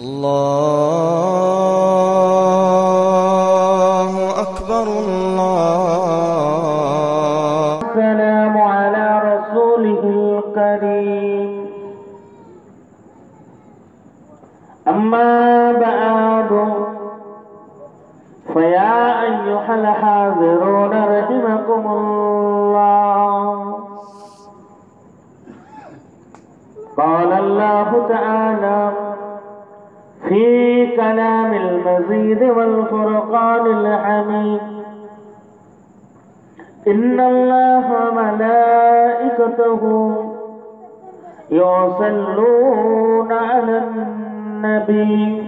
الله أكبر الله. السلام على رسوله الكريم. أما بعد فيا أيها الحاضرون رحمكم الله. قال الله تعالى في كلام المزيد والفرقان الحميد: إن الله وملائكته يصلون على النبي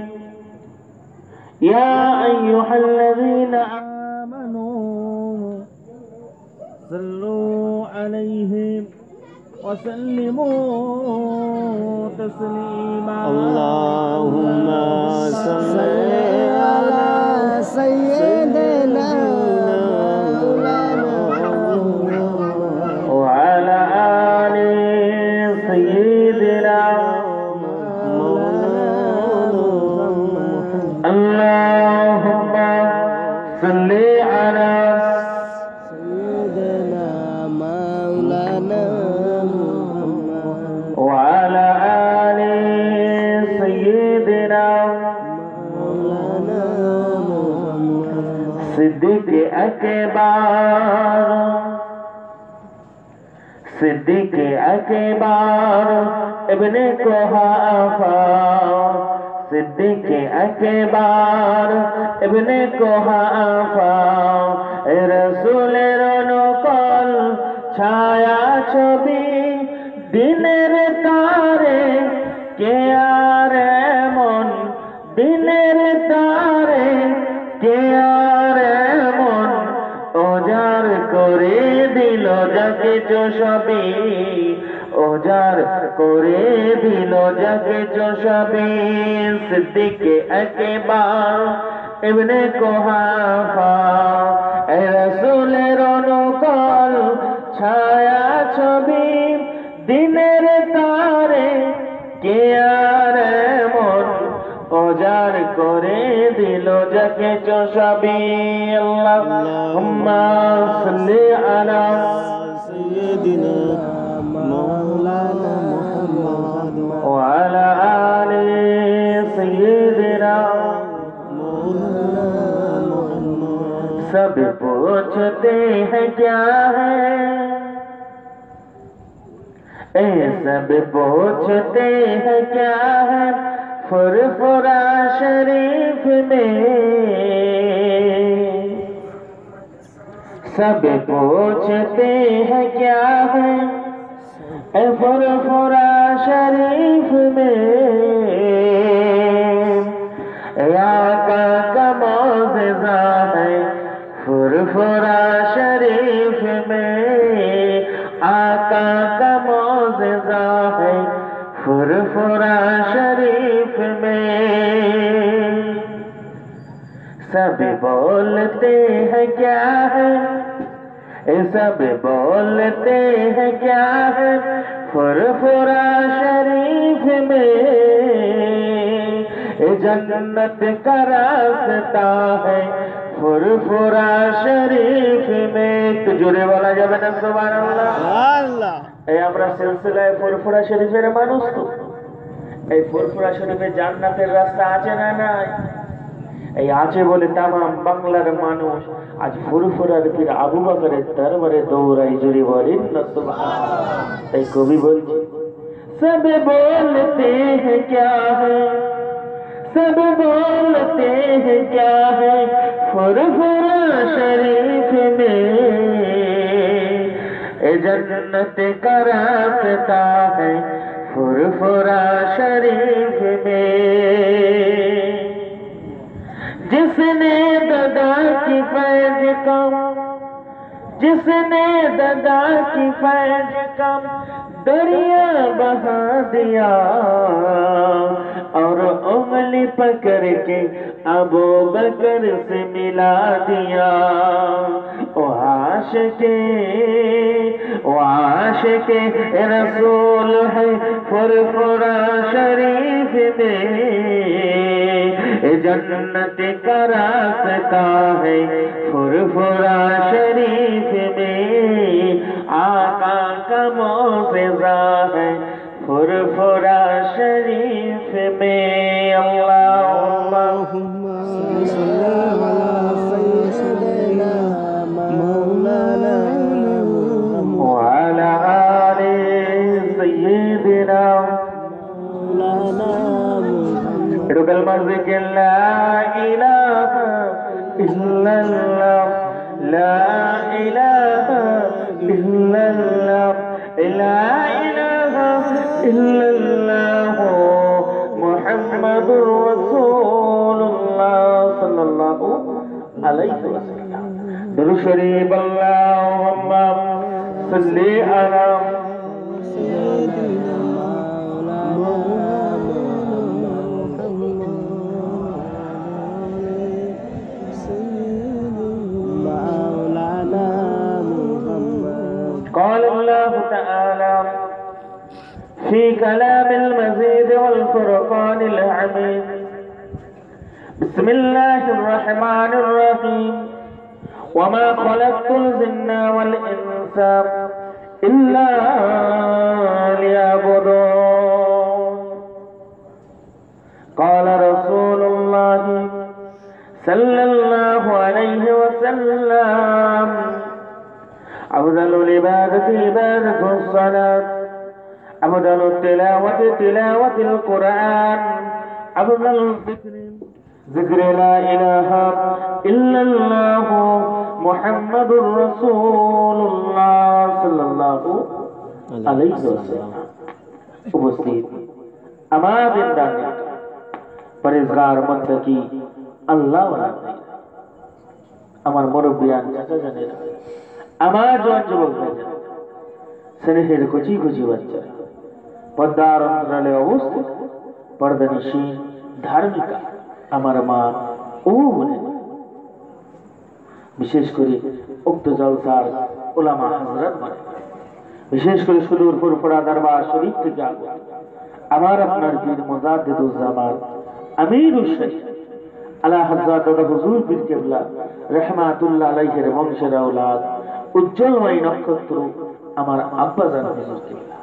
يا أيها الذين آمنوا صلوا عليه وسلموا تسليما. اللهم صل على سيدنا وعلى آل سيدنا. اللهم صل على سيدنا مولانا وعلى آل سيدنا مولانا صديق أكبر صديق أكبر ابن कुहाफा सिद्दीक अकबर इब्ने कुहाफा रसूलेर नकल छाया छवि दिनेर तारे के आर मन दिनेर तारे के आर मन ओजार करे दिल जाके चोषबी ओजार करे दिल जाके चोषबी सिद्दीक अकबर इब्ने कुहाफा रसूलेर नकल छाया छवि दिनेर तारे के आर मन ओजार करे दिल जाके चोषबी। अल्लाहुम्मा सल्ली अला سيدنا مولانا محمد وعلى آل سيدنا مولانا محمد. सब पूछते हैं क्या है सब पूछते हैं क्या है फुरफुरा शरीफ में सब पूछते हैं क्या है फुरफुरा शरीफ में आका का मौज़िज़ा है फुरफुरा शरीफ में आका का मौज़िज़ा है फुरफुरा शरीफ में सब बोलते हैं क्या है सब बोलते हैं क्या है फुरफुरा शरीफ में जन्नत का रास्ता है फुरफुरा शरीफ में। तो जुड़े बोला जाবে না সুবহানাল্লাহ আল্লাহ। এই আমরা সিলসিলায় ফুরফুরা শরীফের মানুষ তো এই ফুরফুরা শরীফে জান্নাতের রাস্তা আছে না নাই? এই আছে বলে তামাম বাংলার মানুষ আজ ফুরফুরার পীর আবু বকরের দরবারে দৌড়াই জুড়ে বলেন না সুবহানাল্লাহ। এই কবি বলছে सब बोलते हैं क्या है सब बोलते हैं क्या है फुरफुरा शरीफ में जन्नत का रास्ता है फुरफुरा शरीफ में। जिसने ददा की फैज कम जिसने ददा की फैज कम दरिया बहा दिया और उंगली पकड़ के अबू बकर से मिला दिया। ओ आशिके रसूल है फुरफुरा शरीफ में जन्नत का रास्ता है फुरफुरा शरीफ में, आका का मौज़िज़ा है फुरफुरा शरीफ में। अल्लाहुम्मा वअला आले सय्यिदिना कलमा ज़िक्र ला इलाहा इल्लल्लाह, ला इलाहा इल्लल्लाह, ला इलाहा इल्लल्लाह मुहम्मदुर रसूलुल्लाह सल्लल्लाहु अलैहि वसल्लम। दुरूद शरीफ अल्लाहुम्मा सल्ली अला قال الله تعالى في كلام المزيد والفرقان الحميد بسم الله الرحمن الرحيم وما خلقت الجن والإنس إلا ليعبدون قال رسول الله صلى الله عليه وسلم أفضل العبادة عبادة الصلاة، أفضل التلاوة تلاوة القرآن، أفضل الذكر ذكر لا إله إلا الله محمد رسول الله صلى الله عليه وسلم। উপস্থিত আমাদের দানি পরেজগার মুত্তাকি আল্লাহ আমার মুরব্বিয়ান চাচা জানেরা, আমার জোয়ান যুবক ভাইরা, স্নেহের কচি কচি বাচ্চারা, পর্দার অন্তরালে অবস্থিত পর্দানিশীন ধার্মিকা আমার মা ও বোনেরা, বিশেষ করে উক্ত জলসার উলামা হযরত মানে, বিশেষ করে সুদূর ফুরফুরা দরবার শরীফ থেকে আগত আমার আপনার পীর মুজাদ্দিদুজ জামান আমিরুশ শরীফ আলা হযরত হুজুর পীর কেবলা রাহমাতুল্লাহ আলাইহির বংশের আওলাদ উজ্জ্বলময় নক্ষত্র আমার আব্বাজান হুজুর কেবলা।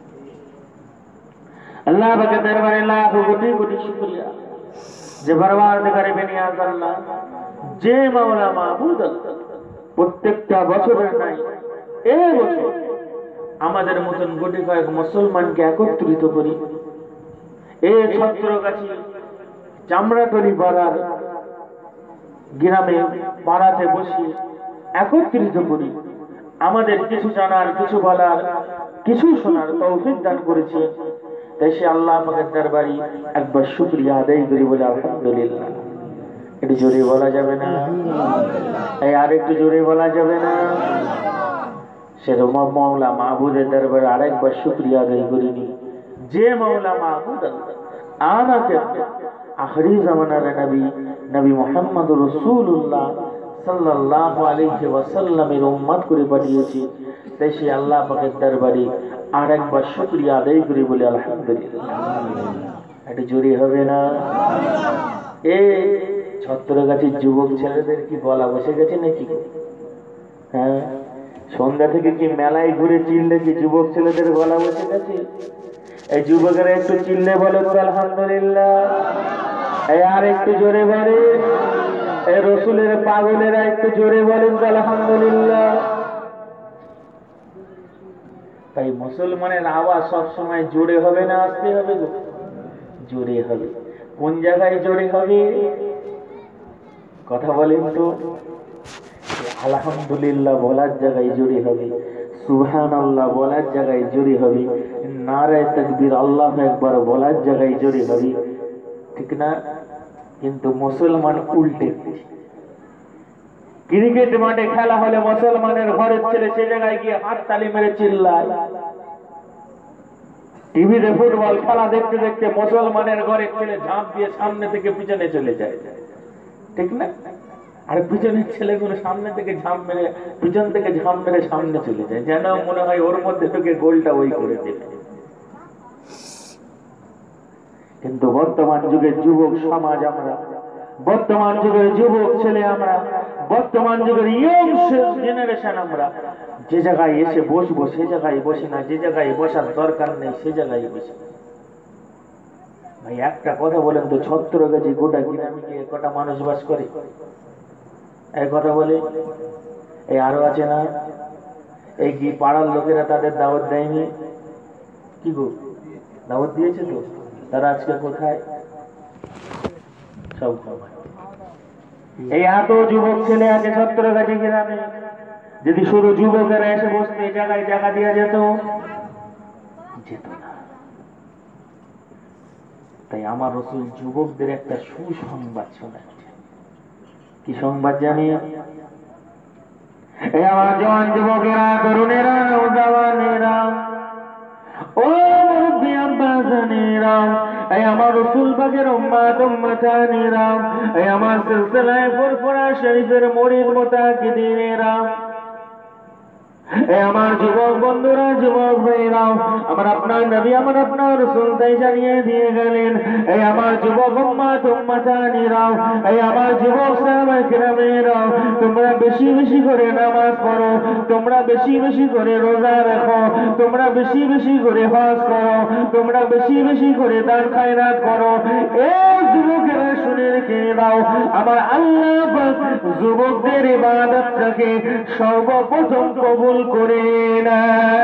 আল্লাহ পাকের দরবারে লাখ কোটি কোটি শুকরিয়া যে পরওয়ারদিগারে বেনিয়াজ আল্লাহ, যে মাওলা মাবুদ আল্লাহ প্রত্যেকটা বছরের নাই এই বছর আমাদের মতন কোটি কয়েক মুসলমানকে একত্রিত করি এই ছত্রগাছি চামড়াটরি পাড়ার গ্রামে পাড়াতে বসে একত্রিত করি, আমাদের কিছু জানার কিছু বলার কিছু শোনার তৌফিক দান করেছে। তাই সে আল্লাহ পাকের দরবারে একবার শুকরিয়া আদায় করি বলে আলহামদুলিল্লাহ। একটু জোরে বলা যাবে না? এই আর একটু জোরে বলা যাবে না? সে মাওলা মাহবুদের দরবারে আরেকবার শুকরিয়া আদায় করিনি, যে মাওলা মাহবুদ আমাকে আখরি জামানার নবী নবী মুহাম্মদুর রাসূলুল্লাহ সাল্লাল্লাহু আলাইহি ওয়াসাল্লামের উম্মত করে পাঠিয়েছে। তাই সে আল্লাহ পাকের দরবারে আরেকবার শুকরিয়া আদায় করি বলে আলহামদুলিল্লাহ। একটু জোরে হবে না? এই ছত্রগাছির যুবক ছেলেদের কি বলা বসে গেছে নাকি? হ্যাঁ, সন্ধ্যা থেকে কি মেলায় ঘুরে চিল্লে কি যুবক ছেলেদের গলা বসে গেছে? এই যুবকেরা একটু চিল্লে বলো তো আলহামদুলিল্লাহ। এই আর একটু জোরে বলে, এই রসুলের পাগলেরা একটু জোরে বলেন তো আলহামদুলিল্লাহ। তাই মুসলমানের আওয়াজ সবসময় জোরে হবে না আসতে হবে? জোরে হবে। কোন জায়গায় জোরে হবে কথা বলেন তো? আলহামদুলিল্লাহ বলার জায়গায় জোরে হবে, সুবহানাল্লাহ বলার জায়গায় জোরে হবে, নারায়ে তাকবীর আল্লাহু আকবার বলার জায়গায় জোরে হবে, ঠিক না? কিন্তু মুসলমান উল্টে। ক্রিকেট মাঠে খেলা হলে মুসলমানের ঘরের ছেলে সে জায়গায় গিয়ে হাত তালি মেরে চিল্লায়। টিভিতে ফুটবল খেলা দেখতে দেখতে মুসলমানের ঘরের ছেলে ঝাঁপ দিয়ে সামনে থেকে পিছনে চলে যায়, ঠিক না? আর পিছনের ছেলেগুলো সামনে থেকে ঝাঁপ মেরে পিছন থেকে ঝাঁপ মেরে সামনে চলে যায়, যেন মনে হয় ওর মধ্যে ঢুকে গোলটা ওই করে দেবে। কিন্তু বর্তমান যুগের যুবক সমাজ আমরা বর্তমান যুগের যুবক ছেলে আমরা, বর্তমান যুগের ইয়ং জেনারেশন আমরা যে জায়গায় এসে বসবো সে জায়গায় বসি না, যে জায়গায় বসার দরকার নেই সে জায়গায় বসি। ভাই একটা কথা বলেন তো, ৭০ গাছি গোটা গ্রামে কি কটা মানুষ বাস করে? এই কথা বলে এই আরো আছে না, এই কি পাড়ার লোকেরা তাদের দাওয়াত দেয়নি? কি গো, দাওয়াত দিয়েছে তো? তারা আজকে কোথায়? সব খবর। এই এত যুবক ছেলে আছে ৭০ গাছি গ্রামে, যদি শুধু যুবকেরা এসে বসতে জায়গায় জায়গা দিয়ে যেত, যেত না। তাই আমার রাসূল যুবকদের একটা সুসংবাদ শোনাচ্ছে। কি সংবাদ জানি? এই আমার জওয়ান যুবকেরা, তরুণেরা, নওজওয়ানেরা, ও মুরব্বি আব্বাজানেরা, এই আমার রাসূল পাকের উম্মত উম্মতানেরা, এই আমার সিলসিলায়ে ফুরফুরা শরীফের মুরিদ মুতাকিদিনেরা, এই আমার যুবক বন্ধুরা, যুবক ভাইরা, আমার আপনার নবী, আমার আপনার রাসূল তাই জানিয়ে দিয়ে গেলেন, এই আমার যুবক উম্মত উম্মতানিরা, এই আমার যুবক সাহাবায়ে কেরামেরা, তোমরা বেশি বেশি করে নামাজ পড়ো, তোমরা বেশি বেশি করে রোজা রাখো, তোমরা বেশি বেশি করে হজ করো, তোমরা বেশি বেশি করে দান খায়রাত করো। এই যুবকেরা শুনে রেখে দাও, আমার আল্লাহ পাক যুবকদের ইবাদতটাকে সর্বপ্রথম কবুল করে না।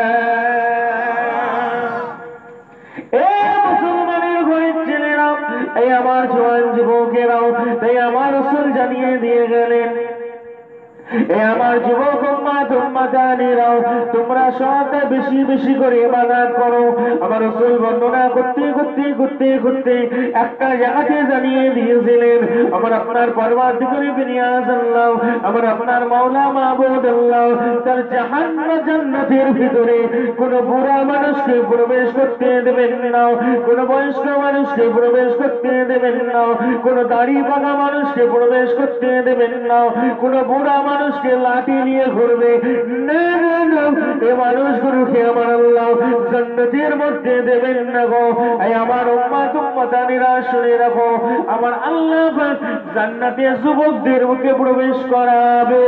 মুসলমানের ঘরের ছেলেরা, এই আমার জওয়ান যুবকেরাও, তাই আমার রাসূল জানিয়ে দিয়ে গেলেন, এই আমার যুবক উম্মত উম্মতানিরাও, তোমরা সবাই বেশি বেশি করে ইবাদত করো। আমার রাসূল বর্ণনা করতে করতে করতে করতে একটা জায়গাতে জানিয়ে দিয়েছিলেন, আমার আপনার পরওয়ারদিগার বিনিয়াজ আল্লাহ, আমার আপনার মাওলা মাবুদ আল্লাহ তার জান্নাতের ভিতরে কোন বুড়া মানুষকে প্রবেশ করতে দেবেন না, কোন বয়স্ক মানুষকে প্রবেশ করতে দেবেন না, কোন দাড়ি পাকা মানুষকে প্রবেশ করতে দেবেন না, কোন বুড়া মানুষকে লাঠি নিয়ে ঘুরবে না, না, না, এই মানুষগুলোকে আমার আল্লাহ জান্নাতের মধ্যে দেবেন না গো। এই আমার উম্মত উম্মতানিরা শুনে রাখো, আমার আল্লাহ পাক জান্নাতে যুবকদের মুখে প্রবেশ করাবে।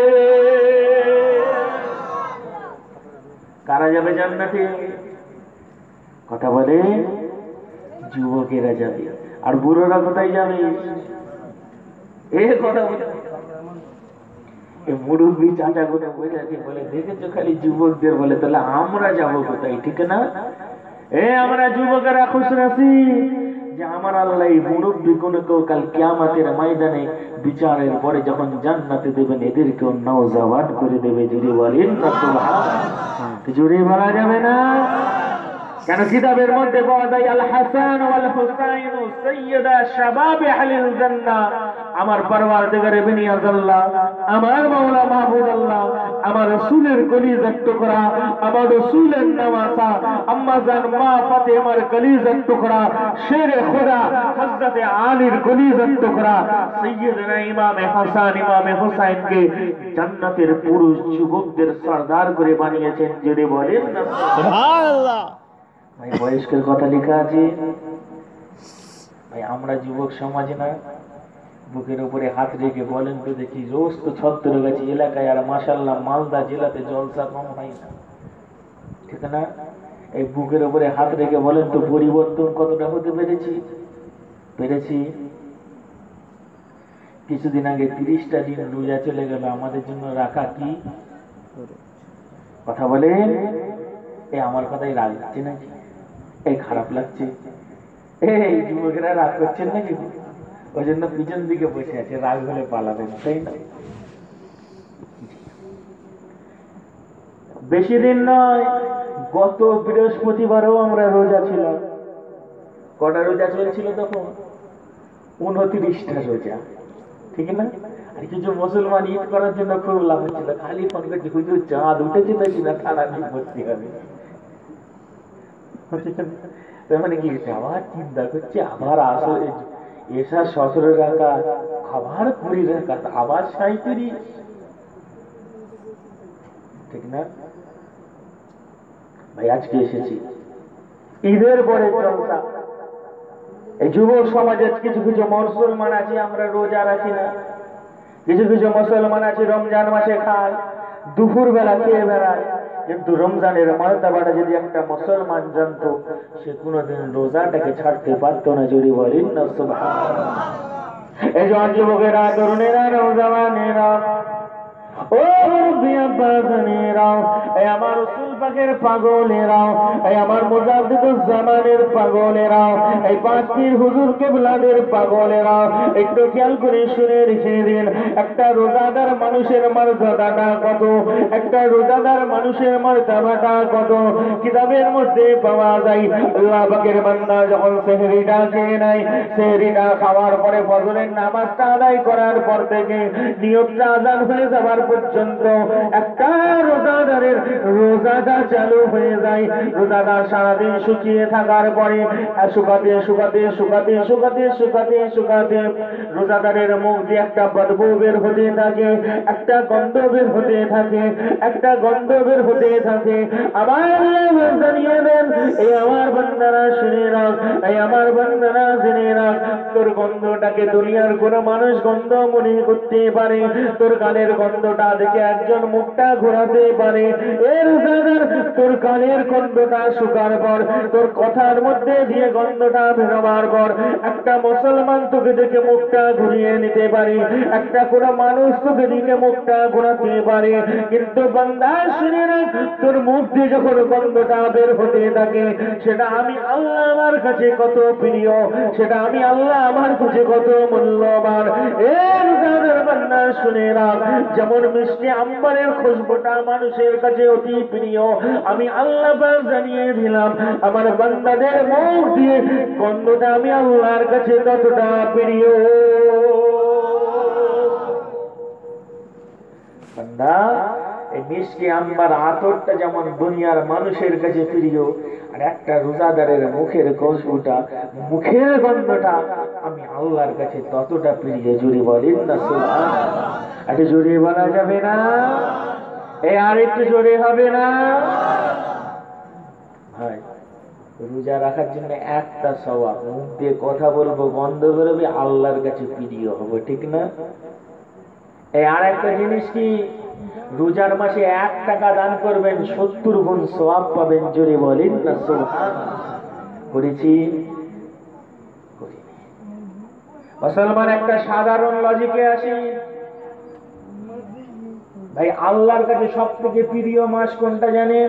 কারা যাবে জান্নাতে? কথা বলে যুবকেরা যাবে। আর বুড়োরা কোথায় যাবে? এই কথা বলে মুরব্বী চাচা গুলো বলেছে, বলে দেখেছো খালি যুবকদের, বলে তাহলে আমরা যাবো কোথায়? ঠিক না? আমরা যুবকেরা খুশ আছি যে আমার আল্লাহ এই মুরব্বী গুলোকেও কাল কিয়ামতের ময়দানে বিচারের পরে যখন জান্নাতে দেবেন এদেরকেও নওজওয়ান করে দেবে। জুড়ে বলেন না সুবহানাল্লাহ। জুড়ে বলা যাবে না কেন? কিতাবের মধ্যে বলা যায় আল হাসান ওয়াল হুসাইন সাইয়্যিদা শাবাব আহলিল জান্নাহ। আমার পরওয়ারদিগার বিনিয়াজ আল্লাহ, আমার মাওলা মাহবুব আল্লাহ, আমার রাসূলের কলিজার টুকরা, আমার রাসূলের নওয়াসা আম্মা জান মা ফাতেমার কলিজার টুকরা, শেরে খোদা হযরত আলীর কলিজার টুকরা সাইয়্যিদনা ইমামে হাসান ইমামে হুসাইনকে জান্নাতের পুরুষ যুবকদের সরদার করে বানিয়েছেন। যদি বলেন না সুবহানাল্লাহ। ভাই বয়স্কের কথা লেখা আছে। ভাই আমরা যুবক সমাজ না, বুকের উপরে হাত রেখে বলেন তো দেখি, রোজ তো ৭০ গাছি এলাকায়, আর মাশাআল্লাহ মালদা জেলাতে জলসা কম হয় না, ঠিক না? এই বুকের উপরে হাত রেখে বলেন তো পরিবর্তন কতটা হতে পেরেছি? পেরেছি। কিছুদিন আগে ৩০টা দিন রোজা চলে গেল, আমাদের জন্য রাখা কি? কথা বলেন। আমার কথাই রাগ লাগছে নাকি? এই খারাপ লাগছে? এই যুবকেরা রাগ করছেন নাকি? ওই জন্য পিছন দিকে বসে আছে, রাগ হলে পালাবেন, তাই না? বেশি দিন নয়, গত বৃহস্পতিবারও আমরা রোজা ছিলাম। কটা রোজা চলছিল তখন? 29টা রোজা, ঠিক না? আর কিছু মুসলমান ঈদ করার জন্য খুব লাভ হচ্ছিল, খালি ফোন করছে হুজুর চাঁদ উঠেছে নাকি না, তারা ভর্তি হবে। মানে কি আবার চিন্তা করছে, আবার আসলে এসা 17 রাকাত, আবার 20 রাকাত, আবার 37, ঠিক না? ভাই আজকে এসেছি ঈদের পরে জলসা, এই যুব সমাজের কিছু কিছু মুসলমান আছে আমরা রোজা রাখি না, কিছু কিছু মুসলমান আছে রমজান মাসে খায়, দুপুর বেলা খেয়ে বেড়ায়। কিন্তু রমজানের মর্যাদাটা যদি একটা মুসলমান জানতো, সে কোনোদিন রোজাটাকে ছাড়তে পারতো না। জোরে বলেন না সুবহানাল্লাহ। এই যে যুবকেরা, তরুণেরা, নওজওয়ানেরা, ও বিয়াবাজানেরাও, এই আমার রাসূল পাকের পাগলেরাও, এই আমার মুজাদ্দিদুজ জামানের পাগলেরাও, এই পাঁচ পীর হুজুর কিবলাদের পাগলেরাও, একটু খেয়াল করে শুনে রেখে দিন, একটা রোজাদার মানুষের মর্যাদাটা কত, একটা রোজাদার মানুষের মর্যাদাটা কত কিতাবের মধ্যে পাওয়া যায়। আল্লাহ পাকের বান্দা যখন সেহরিটা খেয়ে নেয়, সেহরিটা খাওয়ার পরে ফজরের নামাজটা আদায় করার পর থেকে নিয়তটা আযান হয়ে যাবার পর্যন্ত একটা রোজাদারের রোজাটা চালু হয়ে যায়। রোজাদার সারাদিন শুকিয়ে থাকার পরে শুকাতে শুকাতে শুকাতে শুকাতে শুকাতে শুকাতে রোজাদারের মুখ দিয়ে একটা বদবু বের হতে থাকে, একটা গন্ধ বের হতে থাকে, একটা গন্ধ বের হতে থাকে। আবার জানিয়ে দেন, এই আমার বান্দারা শুনে রাখ, এই আমার বান্দারা জেনে রাখ, তোর গন্ধটাকে দুনিয়ার কোন মানুষ গন্ধ মনে করতে পারে, তোর গানের গন্ধটা দেখে একজন মুখটা ঘোরাতে পারে। এর রোজাদার তোর গানের গন্ধটা শুকার পর, তোর কথার মধ্যে দিয়ে গন্ধটা বেরোবার পর একটা মুসলমান তোকে দেখে মুখটা ঘুরিয়ে নিতে পারে, একটা কোন মানুষ তোকে দেখে মুখটা ঘোরাতে পারে। কিন্তু বান্দা শুনে রাখ, তোর মুখ দিয়ে যখন গন্ধটা বের হতে থাকে, সেটা আমি আল্লাহ আমার কাছে কত প্রিয়, সেটা আমি আল্লাহ আমার কাছে কত মূল্যবান। এর রোজাদার বান্দা শুনে রাখ, যেমন মিষ্টি আম্বারের খুশবুটা মানুষের কাছে অতি প্রিয়, আমি আল্লাহ পাক জানিয়ে দিলাম আমার বান্দাদের মুখ দিয়ে গন্ধটা আমি আল্লাহর কাছে ততটা প্রিয়। বান্দা, এই মিষ্টি আম্বার আতরটা যেমন দুনিয়ার মানুষের কাছে প্রিয়, আর একটা রোজাদারের মুখের খুশবুটা, মুখের গন্ধটা আমি আল্লাহর কাছে ততটা প্রিয়। জোরে বলেন না সুবহানাল্লাহ। একটু জোরে বলা যাবে না? এই আর একটু জোরে হবে না? ভাই, রোজা রাখার জন্য একটা সওয়াব, মুখ দিয়ে কথা বলবো, গন্ধ বেরোবে, আল্লাহর কাছে প্রিয় হবো, ঠিক না? এই আর একটা জিনিস কি, রোজার মাসে 1 টাকা দান করবেন, 70 গুণ সওয়াব পাবেন। জোরে বলেন না সুবহানাল্লাহ। করেছি? মুসলমান একটা সাধারণ লজিকে আসি ভাই, আল্লাহর কাছে সবথেকে প্রিয় মাস কোনটা জানেন?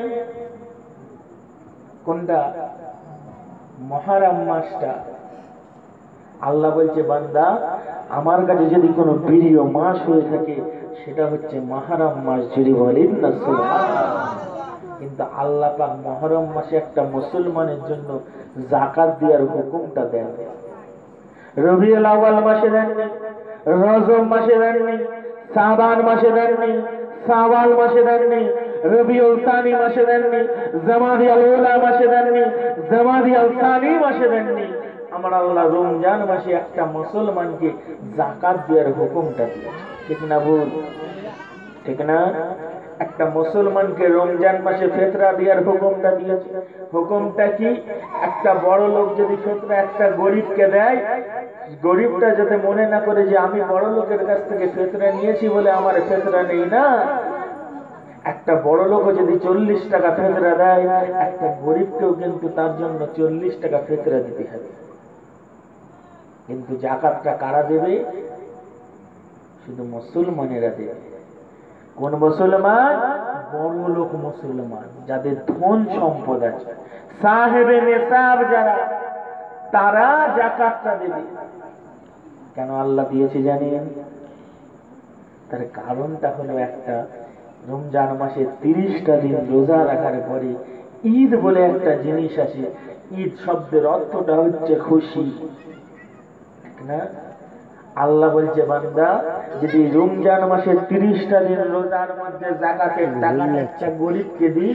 কোনটা? মুহররম মাসটা। আল্লাহ বলছে, বান্দা আমার কাছে যদি কোনো প্রিয় মাস হয়ে থাকে, সেটা হচ্ছে মুহররম মাস। জোরে বলেন না সুবহানাল্লাহ। কিন্তু আল্লাহ পাক মুহররম মাসে একটা মুসলমানের জন্য যাকাত দেওয়ার হুকুমটা দেন। রবিউল আউয়াল মাসে দেননি, রজব মাসে দেননি, শাবান মাসে দেননি, শাওয়াল মাসে দেননি, রবিউল সানি মাসে দেননি, জামাদিয়াল উলা মাসে দেননি, জামাদিয়াল সানি মাসে দেননি। আমার আল্লাহ রমজান মাসে একটা মুসলমানকে যাকাত দেওয়ার হুকুমটা দিয়েছে, ঠিক না ভুল? ঠিক না? একটা মুসলমানকে রমজান মাসে ফিতরা দেওয়ার হুকুমটা দিয়েছে। হুকুমটা কি? একটা বড় লোক যদি ফিতরা একটা গরিবকে দেয়, গরিবটা যাতে মনে না করে যে আমি বড় লোকের কাছ থেকে ফিতরা নিয়েছি বলে আমার ফিতরা নেই। না, একটা বড় লোক যদি 40 টাকা ফিতরা দেয়, একটা গরিবকেও কিন্তু তার জন্য 40 টাকা ফিতরা দিতে হবে। কিন্তু যাকাতটা কারা দেবে? শুধু মুসলমানেরা দেবে। কোন মুসলমান? বড় লোক মুসলমান, যাদের ধন সম্পদ আছে, সাহেবে নেশাব যারা, তারা যাকাতটা দেবে। কেন আল্লাহ দিয়েছে জানেন? তার কারণটা হলো একটা, রমজান মাসে 30টা দিন রোজা রাখার পরে ঈদ বলে একটা জিনিস আছে। ঈদ শব্দের অর্থটা হচ্ছে খুশি, ঠিক না? আল্লাহ বলছে, বান্দা যদি রমজান মাসে 30টা দিন রোজার মধ্যে যাকাতের টাকা একটা গরিবকে দিস,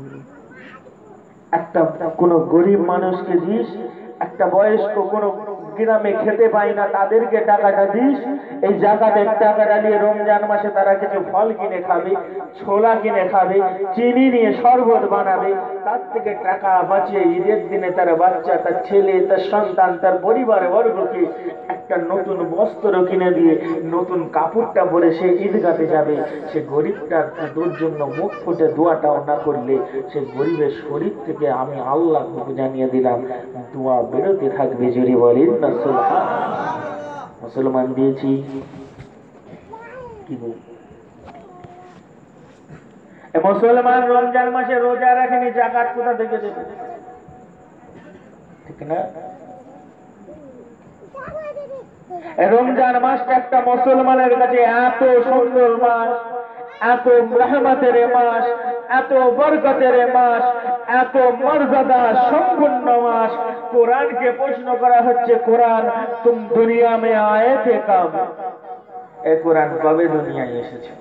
একটা কোন গরিব মানুষকে দিস, একটা বয়স্ক কোন গ্রামে খেতে পায় না, তাদেরকে টাকাটা দিস। এই জাকাতের টাকাটা নিয়ে রমজান মাসে তারা কিছু ফল কিনে খাবে, ছোলা কিনে খাবে, চিনি নিয়ে শরবত বানাবে। তার থেকে টাকা বাঁচিয়ে ঈদের দিনে তার বাচ্চা, তার ছেলে, তার সন্তান, তার পরিবার বর্গকে একটা নতুন বস্ত্র কিনে দিয়ে নতুন কাপড়টা পরে সে ঈদগাতে যাবে। সে গরিবটার জন্য মুখ ফুটে দোয়াটাও না করলে সে গরিবের শরীর থেকে আমি আল্লাহ জানিয়ে দিলাম দোয়া বেরোতে থাকবে। জোরে বলেন না সুবহানাল্লাহ। মুসলমান দিয়েছি কি বল, মুসলমান রমজান মাসে রোজা রাখেনি, জাকাত কোথা থেকে দেবে? ঠিক না? রমজান মাসটা একটা মুসলমানের কাছে এত সুন্দর মাস, এত রহমতের মাস, এত বরকতের মাস, এত মর্যাদা সম্পূর্ণ মাস। কোরআনকে প্রশ্ন করা হচ্ছে, কোরআন তুম দুনিয়া মে আয়ে থে কব? এ কোরআন কবে দুনিয়ায় এসেছে?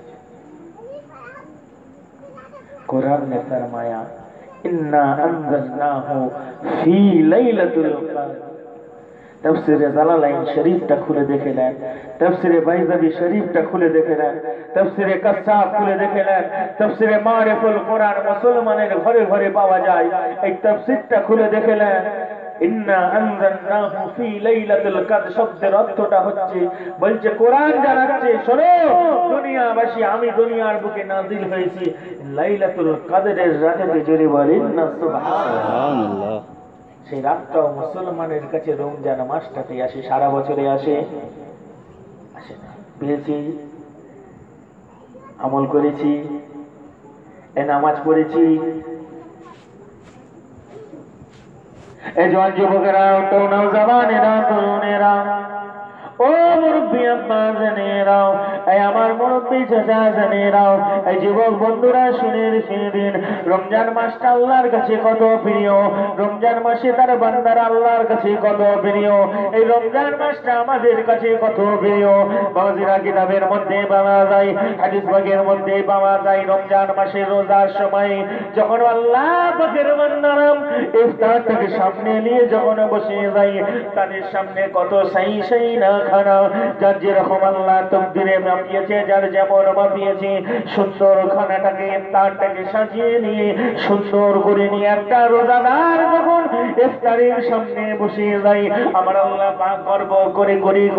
কোরআন ने फरमाया इन्ना अंज़लनाहु फी लैलतुल कद्र। तफसीरे জালালাইন শরীফটা খুলে দেখে নেন, তফসিরে বাইজাবি শরীফটা খুলে দেখে নেন, তফসিরে কাসাব খুলে দেখে নেন, তফসিরে মারিফুল কোরআন মুসলমানের ঘরে ঘরে পাওয়া যায়। এই তফসিরটা খুলে দেখে নেন। ইন্না আনজালনাহু ফি লাইলাতুল কদর শব্দের অর্থটা হচ্ছে, বলছে কোরআন জানাচ্ছে, শোনো দুনিয়াবাসী, আমি দুনিয়ার বুকে নাজিল হয়েছি লাইলাতুল কদরের রাতে। জোরে বলেন না সুবহানাল্লাহ। সেই রাতটাও মুসলমানের কাছে রমজান মাসটাতে আসে, সারা বছরে আসে আসে না। পেয়েছি, আমল করেছি, এ নামাজ পড়েছি। এ জওয়ান যুবকেরা, তো নওজওয়ানেরা, তরুণেরা, ও মুরব্বী আব্বা জানেরাও, এই আমার মুরব্বী চাচা জানেরাও, এই যুবক বন্ধুরা শুনে দিন, রমজান মাসটা আল্লাহর কাছে কত প্রিয়। রমজান মাসে তার বান্দারা আল্লাহর কাছে কত প্রিয়। এই রমজান মাসটা আমাদের কাছে কত প্রিয়। বাজিরা কিতাবের মধ্যে পাওয়া যায়, হাদিস পাকের মধ্যে পাওয়া যায়, রমজান মাসে রোজার সময় যখন আল্লাহ পাকের বান্দারা ইফতারটাকে সামনে নিয়ে যখন বসে যায়, তাদের সামনে কত সাই সাই না খানা, যার যেরকম আল্লাহ তকদিরে মাপিয়েছে, যার যেমন মাপিয়েছে, সুন্দর খানাটাকে ইফতারটাকে সাজিয়ে নিয়ে সুন্দর করে নিয়ে একটা রোজাদার যখন ইফতারের সামনে বসে যায়, আমার আল্লাহ পাক গর্ব করে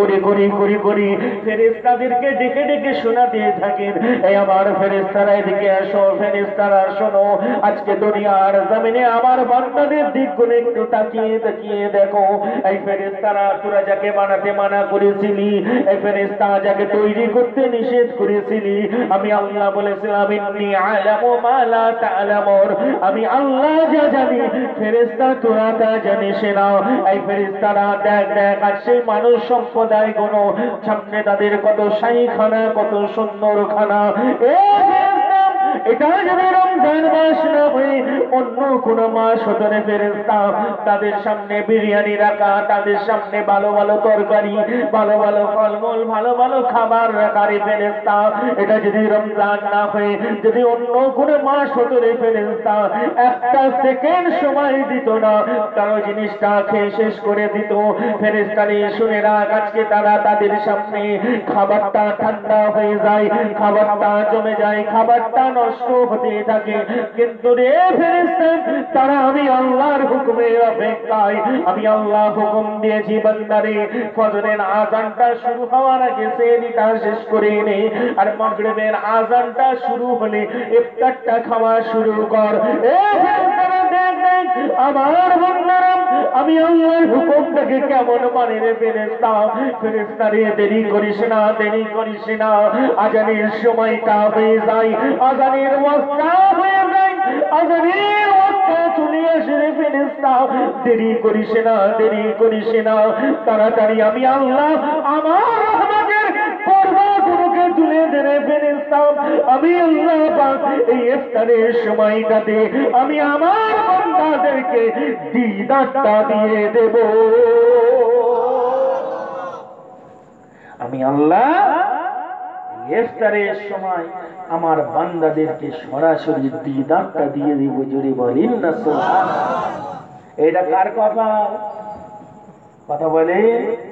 ফেরেশতাদেরকে ডেকে ডেকে শোনাতে থাকেন, এই আমার ফেরেশতারা এদিকে আসো, ফেরেশতারা শোনো, আজকে দুনিয়ার জমিনে আমার বান্দাদের দিকগুলো একটু তাকিয়ে তাকিয়ে দেখো। এই ফেরেশতারা তোরা যাকে বানাতে মানা করেছিলি, এই ফেরেশতা যাকে তৈরি করতে নিষেধ করেছিলি, আমি আল্লাহ বলেছিলাম ইন্নী আ'লামু মা লা তা'লামুন, আমি আল্লাহ যা জানি ফেরেশতা তোরা তা জানিস না। এই ফেরেশতারা দেখ দেখ আর সেই মানুষ সম্প্রদায় গুলো সামনে তাদের কত শাহী খানা, কত সুন্দর খানা। এটা যদি রমজান মাস না হয়ে অন্য কোন মাস হতো না, ফেরেশতা তাদের সামনে বিরিয়ানি রাখা, তাদের সামনে ভালো ভালো তরকারি, ভালো ভালো ফলমূল, ভালো ভালো খাবার রাখা রে ফেরেশতা। এটা যদি রমজান না হয়ে যদি অন্য কোন মাস হতো রে ফেরেশতা, একটা সেকেন্ড সময় দিত না, কারো জিনিসটা খেয়ে শেষ করে দিত। ফেরেশতা রে শুনে রাখ, আজকে তারা তাদের সামনে খাবারটা ঠান্ডা হয়ে যায়, খাবারটা জমে যায়, খাবারটা নষ্ট হতে থাকে, কিন্তু রে ফেরেশতা তারা আমি আল্লাহর হুকুমের অপেক্ষায়, আমি আল্লাহ হুকুম দিয়েছি বান্দারে ফজরের আযানটা শুরু হওয়ার আগে সেহরিটা শেষ করে নে, আর মাগরিবের আযানটা শুরু হলে ইফতারটা খাওয়া শুরু কর। এ ফেরেশতারা দেখ দেখ আমার বান্দারা আমি আল্লাহর হুকুমটাকে কেমন মানে রে ফেরেশতা। ফেরেশতা রে দেরি করিস না, দেরি করিস না, আযানের সময়টা হয়ে যায়, আযানের ওয়াক্তটা হয়ে যায়, আযানের ওয়াক্তটা চলে আসে রে ফেরেশতা। দেরি করিস না, দেরি করিস না, তাড়াতাড়ি আমি আল্লাহ আমার রহমতের পর্দাগুলোকে তুলে দে রে ফেরেশতা। আমি আল্লাহ পাক এই ইফতারের সময়টাতে আমি আমার বান্দাদেরকে দিদারটা দিয়ে দেব। আমি আল্লাহ ইফতারের সময় আমার বান্দাদেরকে সরাসরি দিদারটা দিয়ে দিব। জোরে বলেন না সুবহানাল্লাহ। এটা কার কপাল? কথা বলে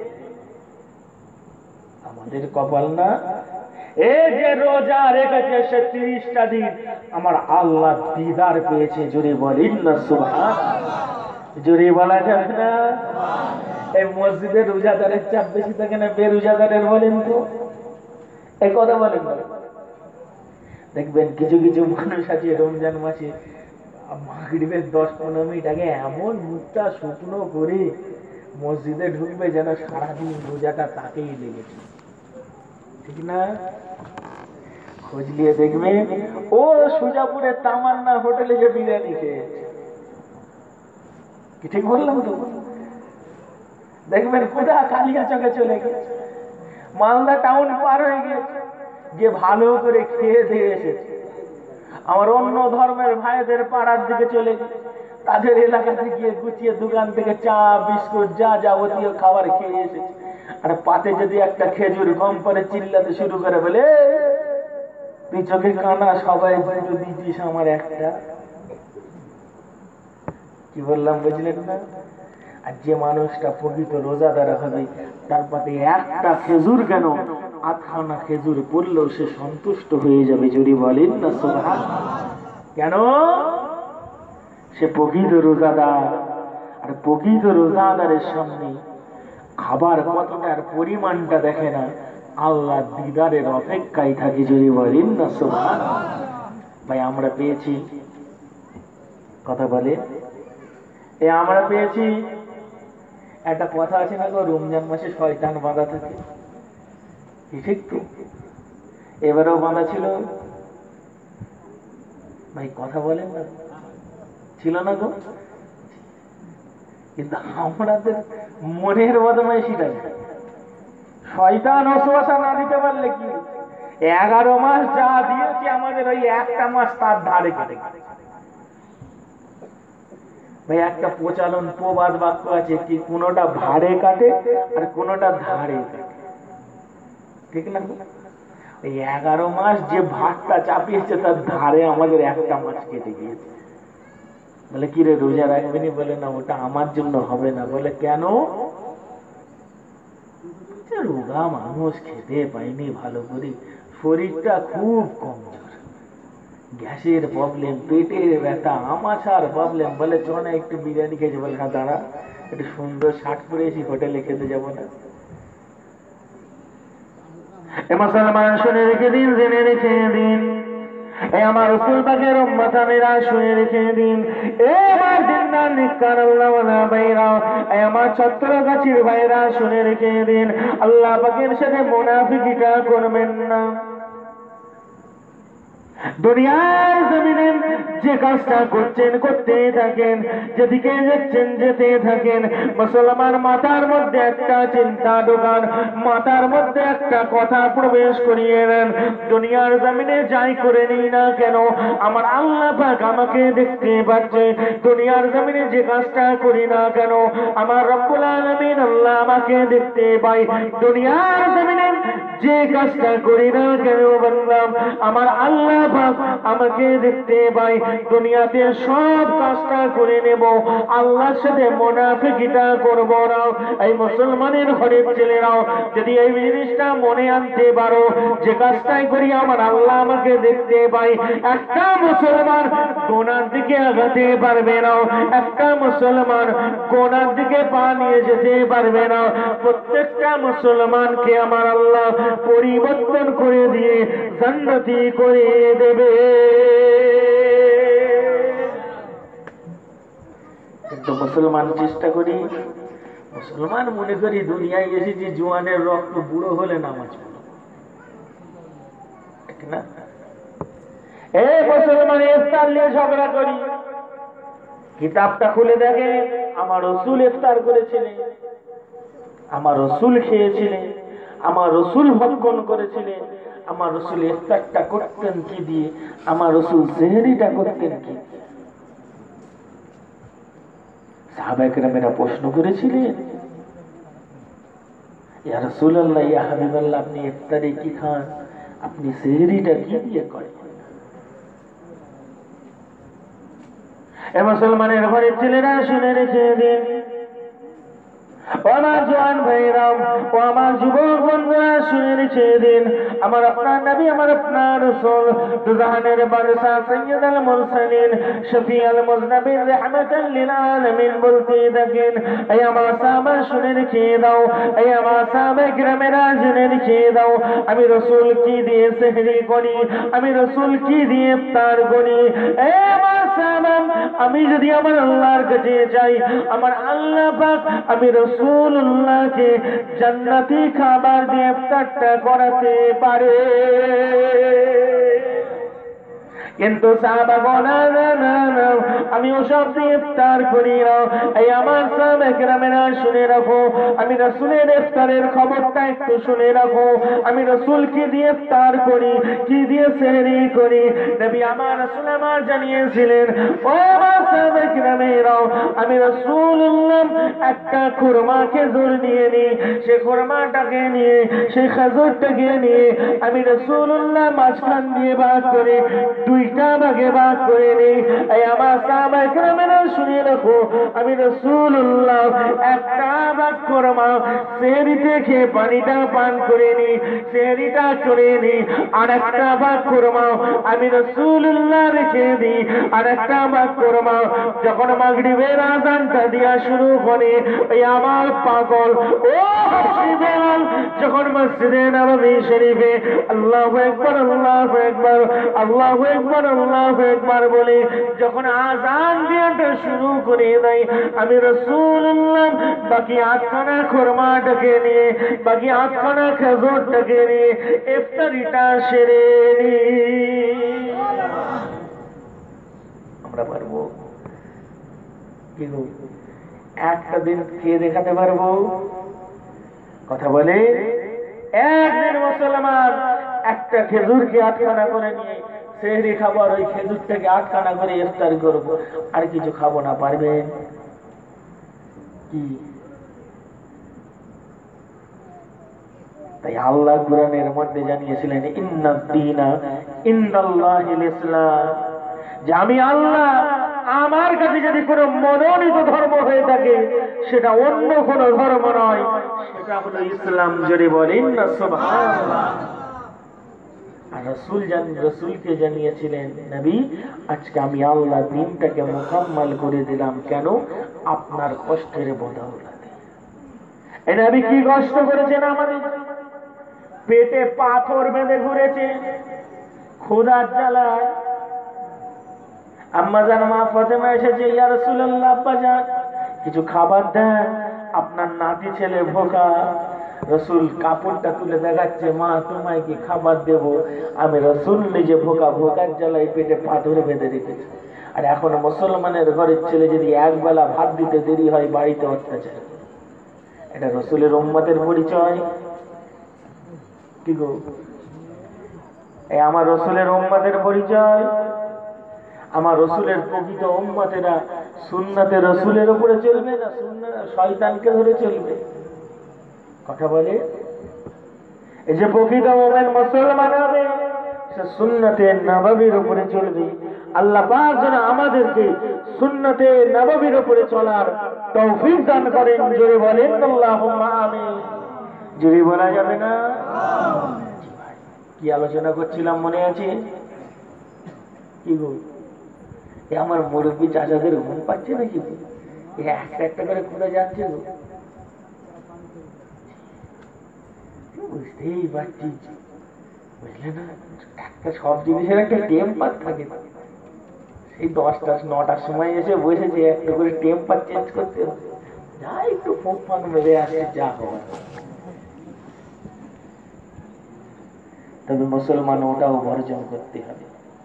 আমাদের কপাল না। এই যে রোজা রেখেছে সে 30টা দিন আমার আল্লাহ দিদার পেয়েছে, জোরে বলেন না সুবহানাল্লাহ। জোরে বলা যাবে না? এই মসজিদে রোজাদারের চাপ বেশি থাকে না বেরোজাদারের? বলেন তো, এই কথা বলেন না। দেখবেন কিছু কিছু মানুষ আছে রমজান মাসে মাগরিবের 10-15 মিনিট আগে এমন মুখটা শুকনো করে মসজিদে ঢুকবে যেন সারাদিন রোজাটা তাকেই লেগেছে, ঠিক না? খোঁজ নিয়ে দেখবে ও সুজাপুরের তামান্না হোটেলে যে বিরিয়ানি খেয়েছে, কি ঠিক বললাম তো? দেখবেন কোথা কালিয়াচকে চলে গেছে, মালদা টাউন পার হয়ে গেছে, যে ভালো করে খেয়ে দিয়ে এসেছে। আমার অন্য ধর্মের ভাইদের পাড়ার দিকে চলে গেছে, তাদের এলাকাতে গিয়ে গুছিয়ে দোকান থেকে চা বিস্কুট যা যাবতীয় খাবার খেয়ে এসেছে। আর পাতে যদি একটা খেজুর কম করে চিল্লাতে শুরু করে, বলে তুই চোখে কানা, সবাই দুটো দিচ্ছিস আমার একটা। কি বললাম বুঝলেন না? আর যে মানুষটা পবিত্র রোজাদার হবে তার পাতে একটা খেজুর কেন 8খানা খেজুর পড়লেও সে সন্তুষ্ট হয়ে যাবে, যদি বলেন না সুবহানাল্লাহ। কেন? সে পবিত্র রোজাদার। আর পবিত্র রোজাদারের সামনে খাবার কতটার পরিমাণটা দেখে না, আল্লাহ দিদারের অপেক্ষায় থাকে, যদি বলেন না সুবহানাল্লাহ। ভাই আমরা পেয়েছি, কথা বলে আমরা পেয়েছি। একটা কথা আছে না গো, রমজান মাসে শয়তান বাঁধা থাকে, ঠিক তো? এবারেও বাঁধা ছিল ভাই, কথা বলেন না, ছিল না গো? কিন্তু আমাদের মনের বদমাইশিটা, শয়তান অসুয়াশা না দিতে পারলে কি 11 মাস যা দিয়েছি আমাদের ওই একটা মাস তার ধারে কেটে। ভাই একটা প্রচলন প্রবাদ বাক্য আছে কি, কোনোটা ভাড়ে কাটে আর কোনোটা ধারে কাটে, ঠিক না? এই 11 মাস যে ভাতটা চাপিয়েছে তার ধারে আমাদের একটা মাস কেটে গিয়েছে। বলে কি রে রোজা রাখবেনি? বলে না, ওটা আমার জন্য হবে না। বলে কেন? রোগা মানুষ, খেতে পাইনি ভালো করে, শরীরটা খুব কমজোর, গ্যাসের প্রবলেম, পেটের ব্যথা, আমাশার প্রবলেম। বলে চলো না একটু বিরিয়ানি খেয়েছি। বলে না দাঁড়া, একটু সুন্দর শার্ট পরে এসি, হোটেলে খেতে যাবো না? মুসলমান শুনে রেখে দিন, জেনে রেখে দিন, আমার রাসূল পাকের উম্মতানেরা শুনে রেখে দিন, আমার দিনদার নিকার আল্লাহওয়ালা ভাইরা, আমার ছত্রগাছির ভাইরা শুনে রেখে দিন, আল্লাহ পাকের সাথে মুনাফিকিটা করবেন না। দুনিয়ার জমিনে যে কাজটা করছেন করতে থাকেন, যেদিকে যাচ্ছেন যেতে থাকেন। মুসলমান মাথার মধ্যে একটা চিন্তা ঢোকান, মাথার মধ্যে একটা কথা প্রবেশ করিয়ে নেন, দুনিয়ার জমিনে যাই করে নিই না কেন আমার আল্লাহ পাক আমাকে দেখতে পাচ্ছে। দুনিয়ার জমিনে যে কাজটা করি না কেন আমার রব্বুল আলামিন আল্লাহ আমাকে দেখতে পায়। দুনিয়ার জমিনে যে কাজটা করি না কেন বললাম আমার আল্লাহ পাক আমাকে দেখতে পাই। দুনিয়াতে সব কাজটা করে নেব, আল্লাহর সাথে মুনাফিকিটা করব না। এই মুসলমানের ঘরের ছেলেরাও যদি এই জিনিসটা মনে আনতে পারো, যে কাজটাই করি আমার আল্লাহ আমাকে দেখতে পাই, একটা মুসলমান গোনার দিকে আগাতে পারবে না, একটা মুসলমান গোনার দিকে পা নিয়ে যেতে পারবে না। প্রত্যেকটা মুসলমানকে আমার আল্লাহ পরিবর্তন করে দিয়ে জান্নাতি করে দেবে। কিন্তু মুসলমান চেষ্টা করি, মুসলমান মনে করি দুনিয়ায় এসেছি জোয়ানের রক্ত, বুড়ো হলে নামাজ পড়ো, ঠিক না? এই মুসলমান ইফতার নিয়ে ঝগড়া করি, কিতাবটা খুলে দেখে আমার রাসূল ইফতার করেছিলেন, আমার রাসূল খেয়েছিলেন, আমার রাসূল ভক্ষণ করেছিলেন, আমার রাসূল ইফতারটা করতেন কি দিয়ে, আমার রাসূল সেহরিটা করতেন কি? সাহাবায়ে কেরামেরা প্রশ্ন করেছিলেন, ইয়া রাসূলুল্লাহ, ইয়া হাবিবাল্লাহ, আপনি ইফতারে কি খান, আপনি সেহরিটা কি দিয়ে করেন? এ মুসলমানের ঘরের ছেলেরা শুনে রেখে দিন, ও আমার জওয়ান ভাইরাম, ও আমার যুবক বন্ধুরা, শুনে রেখে দিন, আমার আপনার নবী, আমার আপনার রাসূল, দুজাহানের বাদশা সাইয়্যিদুল মুরসালিন শফিউল মুযনিবিন রাহমাতাল লিল আলামিন বলতে থাকেন, এই আমার সাহাবা শুনে রেখে দাও, এই আমার সাহাবায়ে কিরামেরা শুনে রেখে দাও, আমি রাসূল কি দিয়ে সেহরি করি, আমি রাসূল কি দিয়ে ইফতার করি। এ আমার সাহাবা, আমি যদি আমার আল্লাহর কাছে যাই, আমার আল্লাহ পাক আমি রাসূলুল্লাহকে জান্নাতি খাবার দিয়ে ইফতারটা করাতে পারে। কিন্তু সাহাবাগণ না, আমি ওসব দিয়ে ইফতার করি না। এই আমার সাহাবায়ে কেরামেরা শুনে রাখো, আমি রাসূলের ইফতারের খবরটা একটু শুনে রাখো। আমি রাসূল কি দিয়ে ইফতার করি, কি দিয়ে সেহরি করি, নবী আমার রাসূল আমার জানিয়েছিলেন। ও আমার সাহাবায়ে কেরামেরা, আমি রাসূলুল্লাহ একটা খুরমা খেজুর নিয়ে নিই, সেই খুরমাটাকে নিয়ে, সেই খেজুরটাকে নিয়ে আমি রাসূলুল্লাহ মাঝখান দিয়ে ভাগ করে দুইটা ভাগে ভাগ করে নিই। এই আমার সাহাবায়ে কেরামেরা শুনে রাখো, আমি রাসূলুল্লাহ একটা ভাগ খুরমা সেহরিতে খেয়ে পানিটা পান করে নিই, সেহরিটা করে নিই। আর একটা ভাগ খুরমা আমি রাসূলুল্লাহ রেখে দিই, আর একটা ভাগ খুরমা যখন মাগরিবের আযানটা দেয়া শুরু করে, এই আমার পাগল ও হাফসি বেলাল যখন মসজিদে নববী শরীফে আল্লাহু আকবার, আল্লাহু আকবার, আল্লাহু আকবার, আল্লাহু আকবার বলে যখন আযান দেওয়াটা শুরু করে দেয়, আমি রাসূলুল্লাহ বাকি আটখানা খুরমাটাকে নিয়ে, বাকি আটখানা খেজুরটাকে নিয়ে ইফতারিটা সেরে নিই। আমরা পারবো কি গো? একটা দিন খেয়ে দেখাতে পারবো? কথা বলে একদিন মুসলমান একটা খেজুরকে আটখানা করে নিয়ে সেহরি খাবার, ওই খেজুরটাকে আটখানা করে ইফতার করবো, আর কিছু খাবো না, পারবেন কি? তাই আল্লাহ কুরআনের মধ্যে জানিয়েছিলেন, ইন্নাদ দীনা ইনদাল্লাহিল ইসলাম, যে আমি আল্লাহ, আমার কাছে যদি কোনো মনোনীত ধর্ম হয়ে থাকে সেটা অন্য কোনো ধর্ম নয়, সেটা হলো ইসলাম। জোরে বলেন না সুবহানাল্লাহ। আর রাসূলকে জানিয়েছিলেন, নবী আজকে আমি আল্লাহ দিনটাকে মুকাম্মাল করে দিলাম, কেন? আপনার কষ্টের বদৌলতে। এই নবী কি কষ্ট করেছেন আমাদের? পেটে পাথর বেঁধে ঘুরেছে ক্ষুধার জ্বালায়। আম্মাজান মা ফাতেমা এসেছে, ইয়া রাসূলুল্লাহ, আব্বাজান কিছু খাবার দেন, আপনার নাতি ছেলে ভোকা। রাসূল কাপড়টা তুলে দেখাচ্ছে, মা তোমায় কি খাবার দেব? আমি রাসূল নিজে ভোকা, ভোকার জ্বালায় পেটে পাথর বেঁধে রেখেছে। আর এখন মুসলমানের ঘরের ছেলে যদি একবেলা ভাত দিতে দেরি হয়, বাড়িতে অত্যাচার। এটা রাসূলের উম্মতের পরিচয় কি গো? এই আমার রাসূলের উম্মতের পরিচয়। আমার রাসূলের প্রকৃত উম্মতেরা সুন্নাতে রাসূলের উপরে চলবে না শয়তানকে ধরে চলবে? কথা বলে। এই যে প্রকৃত মুমিন মুসলমান হবে, সে সুন্নাতে নববীর উপরে চলবে। আল্লাহ পাক যেন আমাদেরকে সুন্নাতে নববীর উপরে চলার তৌফিক দান করেন। জোরে বলেন আল্লাহুম্মা আমিন। জোরে বলা যাবে না? কি আলোচনা করছিলাম মনে আছে? কি গো, আমার মুরব্বী চাচাদের ঘুম পাচ্ছে নাকি? একটা একটা করে কোথায় যাচ্ছে গো? বুঝতেই পারছি, বুঝলে না? একটা সব জিনিসের একটা টেম্পার থাকে। সেই 10টা 9টার সময় এসে বসেছে, একটা করে টেম্পার চেঞ্জ করতে হবে। যা একটু ফুঁক ফাঁক মেরে আসে, যা হওয়ার। তবে মুসলমান ওটাও বর্জন করতে হবে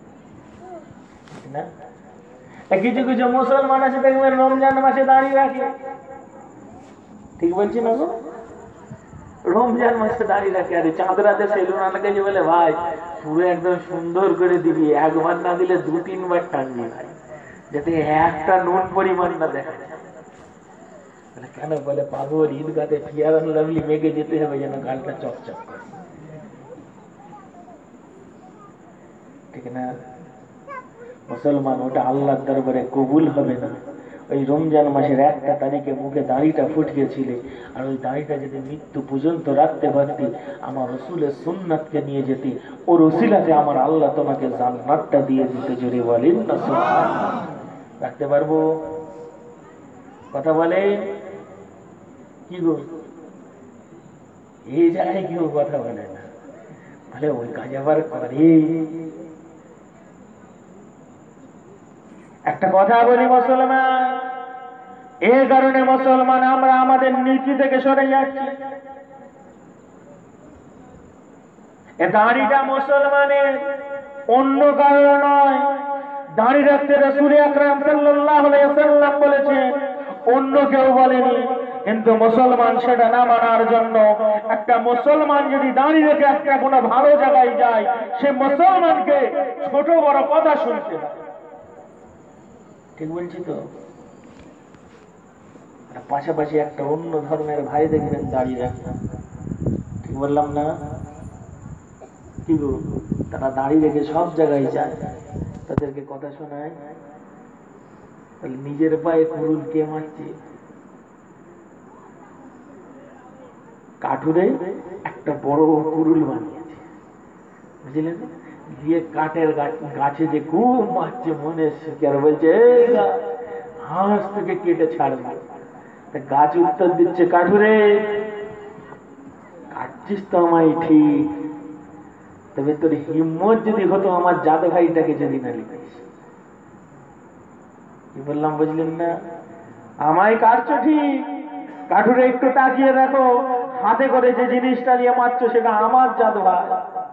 না? কিছু কিছু মুসলমান আছে দেখবেন রমজান মাসে দাঁড়িয়ে রাখে, ঠিক বলছি না গো? রমজান মাসে দাঁড়িয়ে রাখে, আরে চাঁদ রাতে সেলুন আনাকে বলে, ভাই পুরো একদম সুন্দর করে দিবি, একবার না দিলে 2-3 বার টানবি ভাই, যাতে একটা নুন পরিমাণ না দেখা যায়। কেন বলে, পাগল ঈদগাতে ফিয়ার অ্যান্ড লাভলি মেঘে যেতে হবে যেন গালটা চকচক করে, ঠিক না? মুসলমান ওটা আল্লাহর দরবারে কবুল হবে না। ওই রমজান মাসের 1 তারিখে মুখে দাড়িটা ফুটিয়েছিলে, আর ওই দাড়িটা যদি মৃত্যু পর্যন্ত রাখতে পারতি, আমার রসুলের সুন্নাতকে নিয়ে যেতি, ওর ওসিলাতে আমার আল্লাহ তোমাকে জান্নাতটা দিয়ে দিতে। জোরে বলেন না সুবহানাল্লাহ। রাখতে পারবো? কথা বলে কি গো? এই জায়গায় কেউ কথা বলে না, বলে ওই কাজ আবার করে। একটা কথা বলি মুসলমান, এই কারণে মুসলমান আমরা আমাদের নীতি থেকে সরে যাচ্ছি। এ দাড়িটা মুসলমানের, অন্য কারণ নয়। দাড়ি রাখতে রাসূল আকরাম সাল্লাল্লাহু আলাইহি ওয়াসাল্লাম বলেছেন, অন্য কেউ বলেনি। কিন্তু মুসলমান সেটা না মানার জন্য, একটা মুসলমান যদি দাড়ি রেখে একটা কোনো ভালো জায়গায় যায়, সে মুসলমানকে ছোট বড় কথা শুনতে হয়। ঠিক বলছি তো? পাশাপাশি একটা অন্য ধর্মের ভাই দেখবেন দাঁড়িয়ে রাখে, ঠিক বললাম না? কি গো, তারা দাঁড়িয়ে রেখে সব জায়গায় যায়, তাদেরকে কথা শোনায়। তাহলে নিজের পায়ে কুরুল কে মারছে? কাঠুরে একটা বড় কুরুল বানিয়েছে, বুঝলেন? দিয়ে কাঠের গাছে যে খুব মারছে, মনে শিকার বলছে হাঁস থেকে কেটে ছাড়বে। গাছ উত্তর দিচ্ছে, কাঠুরে কাটছিস তো আমায় ঠিক, তবে তোর হিম্মত যদি হতো আমার জাদু ভাইটাকে যদি না লিখিস। কি বললাম বুঝলেন না? আমায় কাটছো ঠিক, কাঠুরে একটু তাকিয়ে দেখো, হাতে করে যে জিনিসটা নিয়ে মারছো সেটা আমার জাদু ভাই।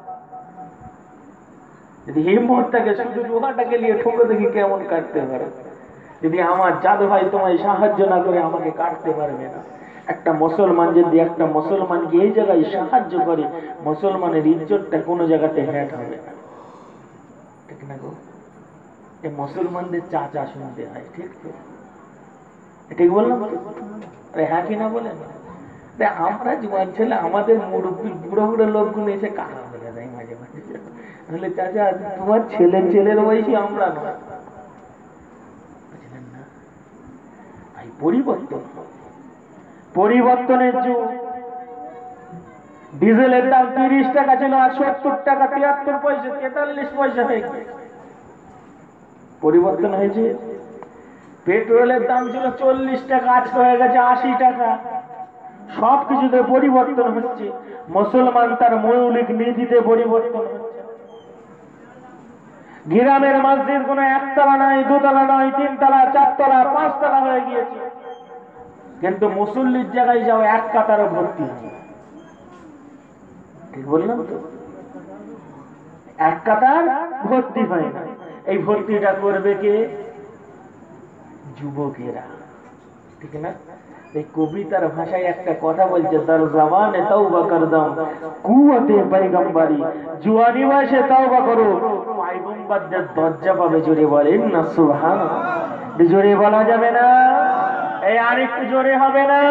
যদি হিম্মত থাকে শুধু লোহাটাকে নিয়ে ঠোকো, দেখি কেমন কাটতে পারে। যদি আমার জাদু ভাই তোমায় সাহায্য না করে আমাকে কাটতে পারবে না। একটা মুসলমান যদি একটা মুসলমানকে এই জায়গায় সাহায্য করে, মুসলমানের ইজ্জতটা কোনো জায়গাতে হ্যাট হবে না, ঠিক না গো? এই মুসলমানদের চাচা শুনতে হয়, ঠিক তো? ঠিক বললাম? আরে হ্যাঁ কি না বলেন? আমরা জোয়ান ছেলে, আমাদের মুরব্বী বুড়ো বুড়ো লোকগুলো এসে কাকা বলে দেয় মাঝে মাঝে, তাহলে চাচা তোমার ছেলের বয়সী আমরা নয়, বুঝলেন না? ভাই পরিবর্তন, পরিবর্তনের যুগ। ডিজেলের দাম 30 টাকা ছিল, আর 70 টাকা 73 পয়সা 43 পয়সা হয়ে গেছে। পরিবর্তন হয়েছে। পেট্রোলের দাম ছিল 40 টাকা, আজকে হয়ে গেছে 80 টাকা। সবকিছুতে পরিবর্তন হচ্ছে। মুসলমান তার মৌলিক নীতিতে পরিবর্তন হচ্ছে। গ্রামের মসজিদ কোনো 1 তলা নয়, 2 তলা নয়, 3 তলা, 4 তলা, 5 তলা হয়ে গিয়েছে। কিন্তু মুসল্লির জায়গায় যাও 1 কাতারও ভর্তি হয়, ঠিক বললাম তো? 1 কাতার ভর্তি হয় না। এই ভর্তিটা করবে কে? যুবকেরা, ঠিক না? এই কবিতার ভাষায় একটা কথা বলছে, তার জবানে তওবা করদাম কুওয়াতে পয়গম্বরি, জওয়ানি বয়সে তওবা করো, পয়গম্বরদের দরজা পাবে। জোরে বলেন না সুবহানাল্লাহ। জোরে বলা যাবে না? এই আরেকটু জোরে হবে না?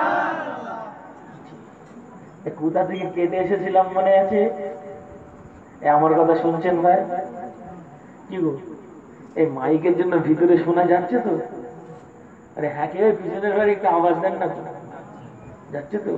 কোথা থেকে কেটে এসেছিলাম মনে আছে? আমার কথা শুনছেন ভাই? কি গো, এই মাইকের জন্য ভিতরে শোনা যাচ্ছে তো? আরে হ্যাঁ, কে পিছনের ঘরে একটু আওয়াজ দেন না, যাচ্ছে তো?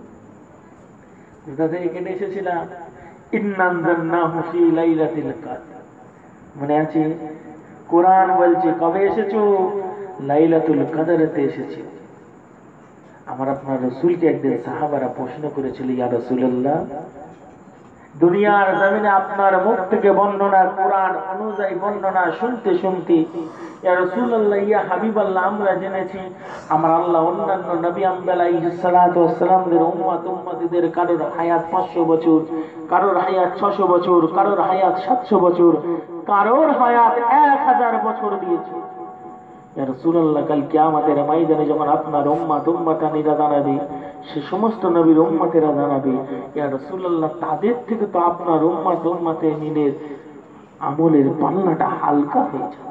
কোথা থেকে কেটে এসেছিলাম? ইন্না আনজালনাহু ফি লাইলাতিল কদর, মনে আছে? কোরআন বলছে কবে এসেছো? লাইলাতুল কদরেতে এসেছে। আমার আপনার রাসূলকে একদিন সাহাবারা প্রশ্ন করেছিল, ইয়া রাসূলুল্লাহ, দুনিয়ার জমিনে আপনার মুখ থেকে বর্ণনা, কোরআন অনুযায়ী বর্ণনা শুনতে শুনতে, ইয়া রাসূলুল্লাহ, ইয়া হাবিবাল্লাহ, আমরা জেনেছি আমার আল্লাহ অন্যান্য নবী আম্বিয়া আলাইহিস সালাতু ওয়াস সালামদের উম্মতদের কারোর হায়াত 500 বছর, কারোর হায়াত 600 বছর, কারোর হায়াত 700 বছর, কারোর হায়াত 1000 বছর দিয়েছে। ইয়া রাসূলুল্লাহ, কাল কিয়ামতের ময়দানে যখন আপনার উম্মতানিরা জানাবে, সে সমস্ত নবীর উম্মতেরা জানাবে, ইয়া রাসূলুল্লাহ, তাদের থেকে তো আপনার উম্মতের আমলের পাল্লাটা হালকা হয়ে যাবে।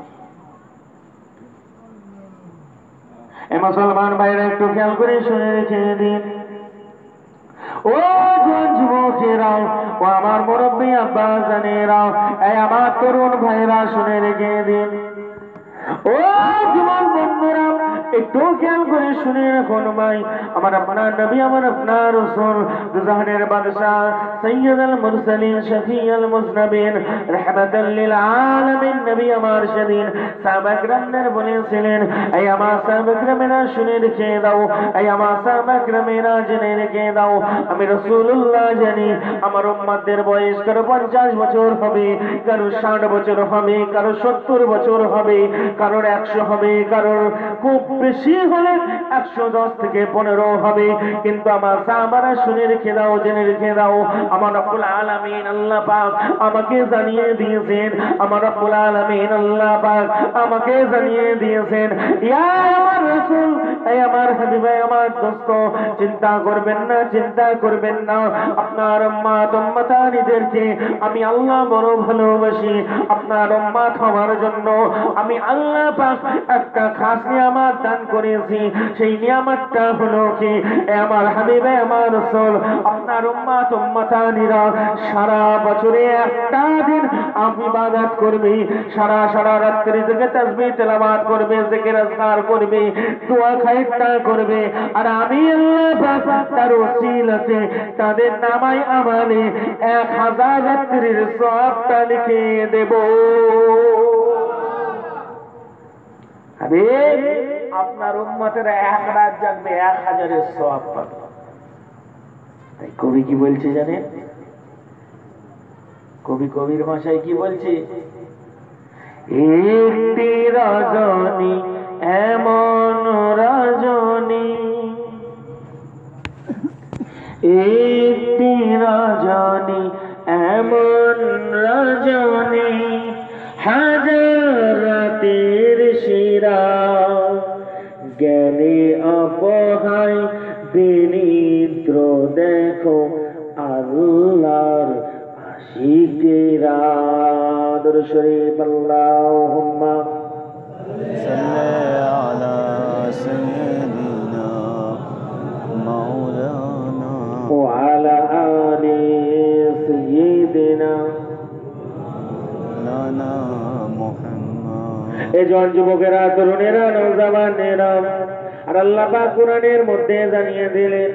এ মুসলমান ভাইরা একটু খেয়াল করে শুনে রেখে দিন। ও যুবকেরাও, ও আমার মুরব্বী আব্বা জানেরাও, এই আমার তরুণ ভাইরা শুনে রেখে দিন। ও যুবক বন্ধুরা, একটু খেয়াল করে শুনে রাখুন ভাই, আমার আপনার নবী, আমার আপনার রাসূল, দুজাহানের বাদশা, সাইয়্যিদুল মুরসালিন, শফিউল মুজনবিন, রাহমাতাল লিল আলামিন, নবী আমার সেদিন সাহাবা কিরামদের বলেছিলেন, এই আমার সাহাবা কিরামেরা শুনে রেখে দাও, এই আমার সাহাবা কিরামেরা জেনে রেখে দাও, আমি রাসূলুল্লাহ জানি আমার উম্মতদের বয়স কারো 50 বছর হবে, কারো 60 বছর হবে, কারো 70 বছর হবে, কারোর 100 হবে, কারোর খুব বেশি হলে 110 থেকে 15 হবে। কিন্তু আমার সাহাবারা শুনে রেখে দাও, জেনে রেখে দাও, আমার রব্বুল আলামিন আল্লাহ পাক আমাকে জানিয়ে দিয়েছেন, আমার রব্বুল আলামিন আল্লাহ পাক আমাকে জানিয়ে দিয়েছেন, ইয়া আমার রাসূল, এই আমার হাবিব, আমার দোস্ত, চিন্তা করবেন না, চিন্তা করবেন না, আপনার উম্মত উম্মতানিদেরকে আমি আল্লাহ বড় ভালোবাসি। আপনার উম্মত হওয়ার জন্য আমি আল্লাহ পাক একটা খাস নিয়ামত দান করেছি। সেই নিয়ামতটা হলো কি, আমার হাবিব, আমার রাসূল, আপনার উম্মত উম্মতানিরা সারা বছরে একটা দিন ইবাদত করবে, সারা রাত্রি থেকে তাসবিহ তেলাওয়াত করবে, জিকির আজকার করবে, দোয়া খায়টা করবে, আর আমি আল্লাহ পাক তার ওসিলাতে তাদের নামায় আমালে 1000 রাত্রির সওয়াবটা লিখে দেব। আরে আপনার উম্মতের 1 রাত জাগবে 1000-এর সওয়াব পাবে। তাই কবি কি বলছে জানেন? কবির ভাষায় কি বলছে? একটি রজনী, এমন রজনী, একটি রজনী, এমন রজনী, হাজার রাতের শিরা, জ্ঞানে অপহায় বিনিদ্র দেখো আল্লাহর আশিকেরা। দরুদ শরীফ, আল্লাহুম্মা সাল্লি আলা সাইয়্যিদিনা মাওলানা ওয়া আলা আলি সাইয়্যিদিনা লানা মুহাম্মদ। এই জন যুবকেরা, তরুণেরা, নওজওয়ানেরা, আর আল্লাহ পাক কোরআনের মধ্যে জানিয়ে দিলেন,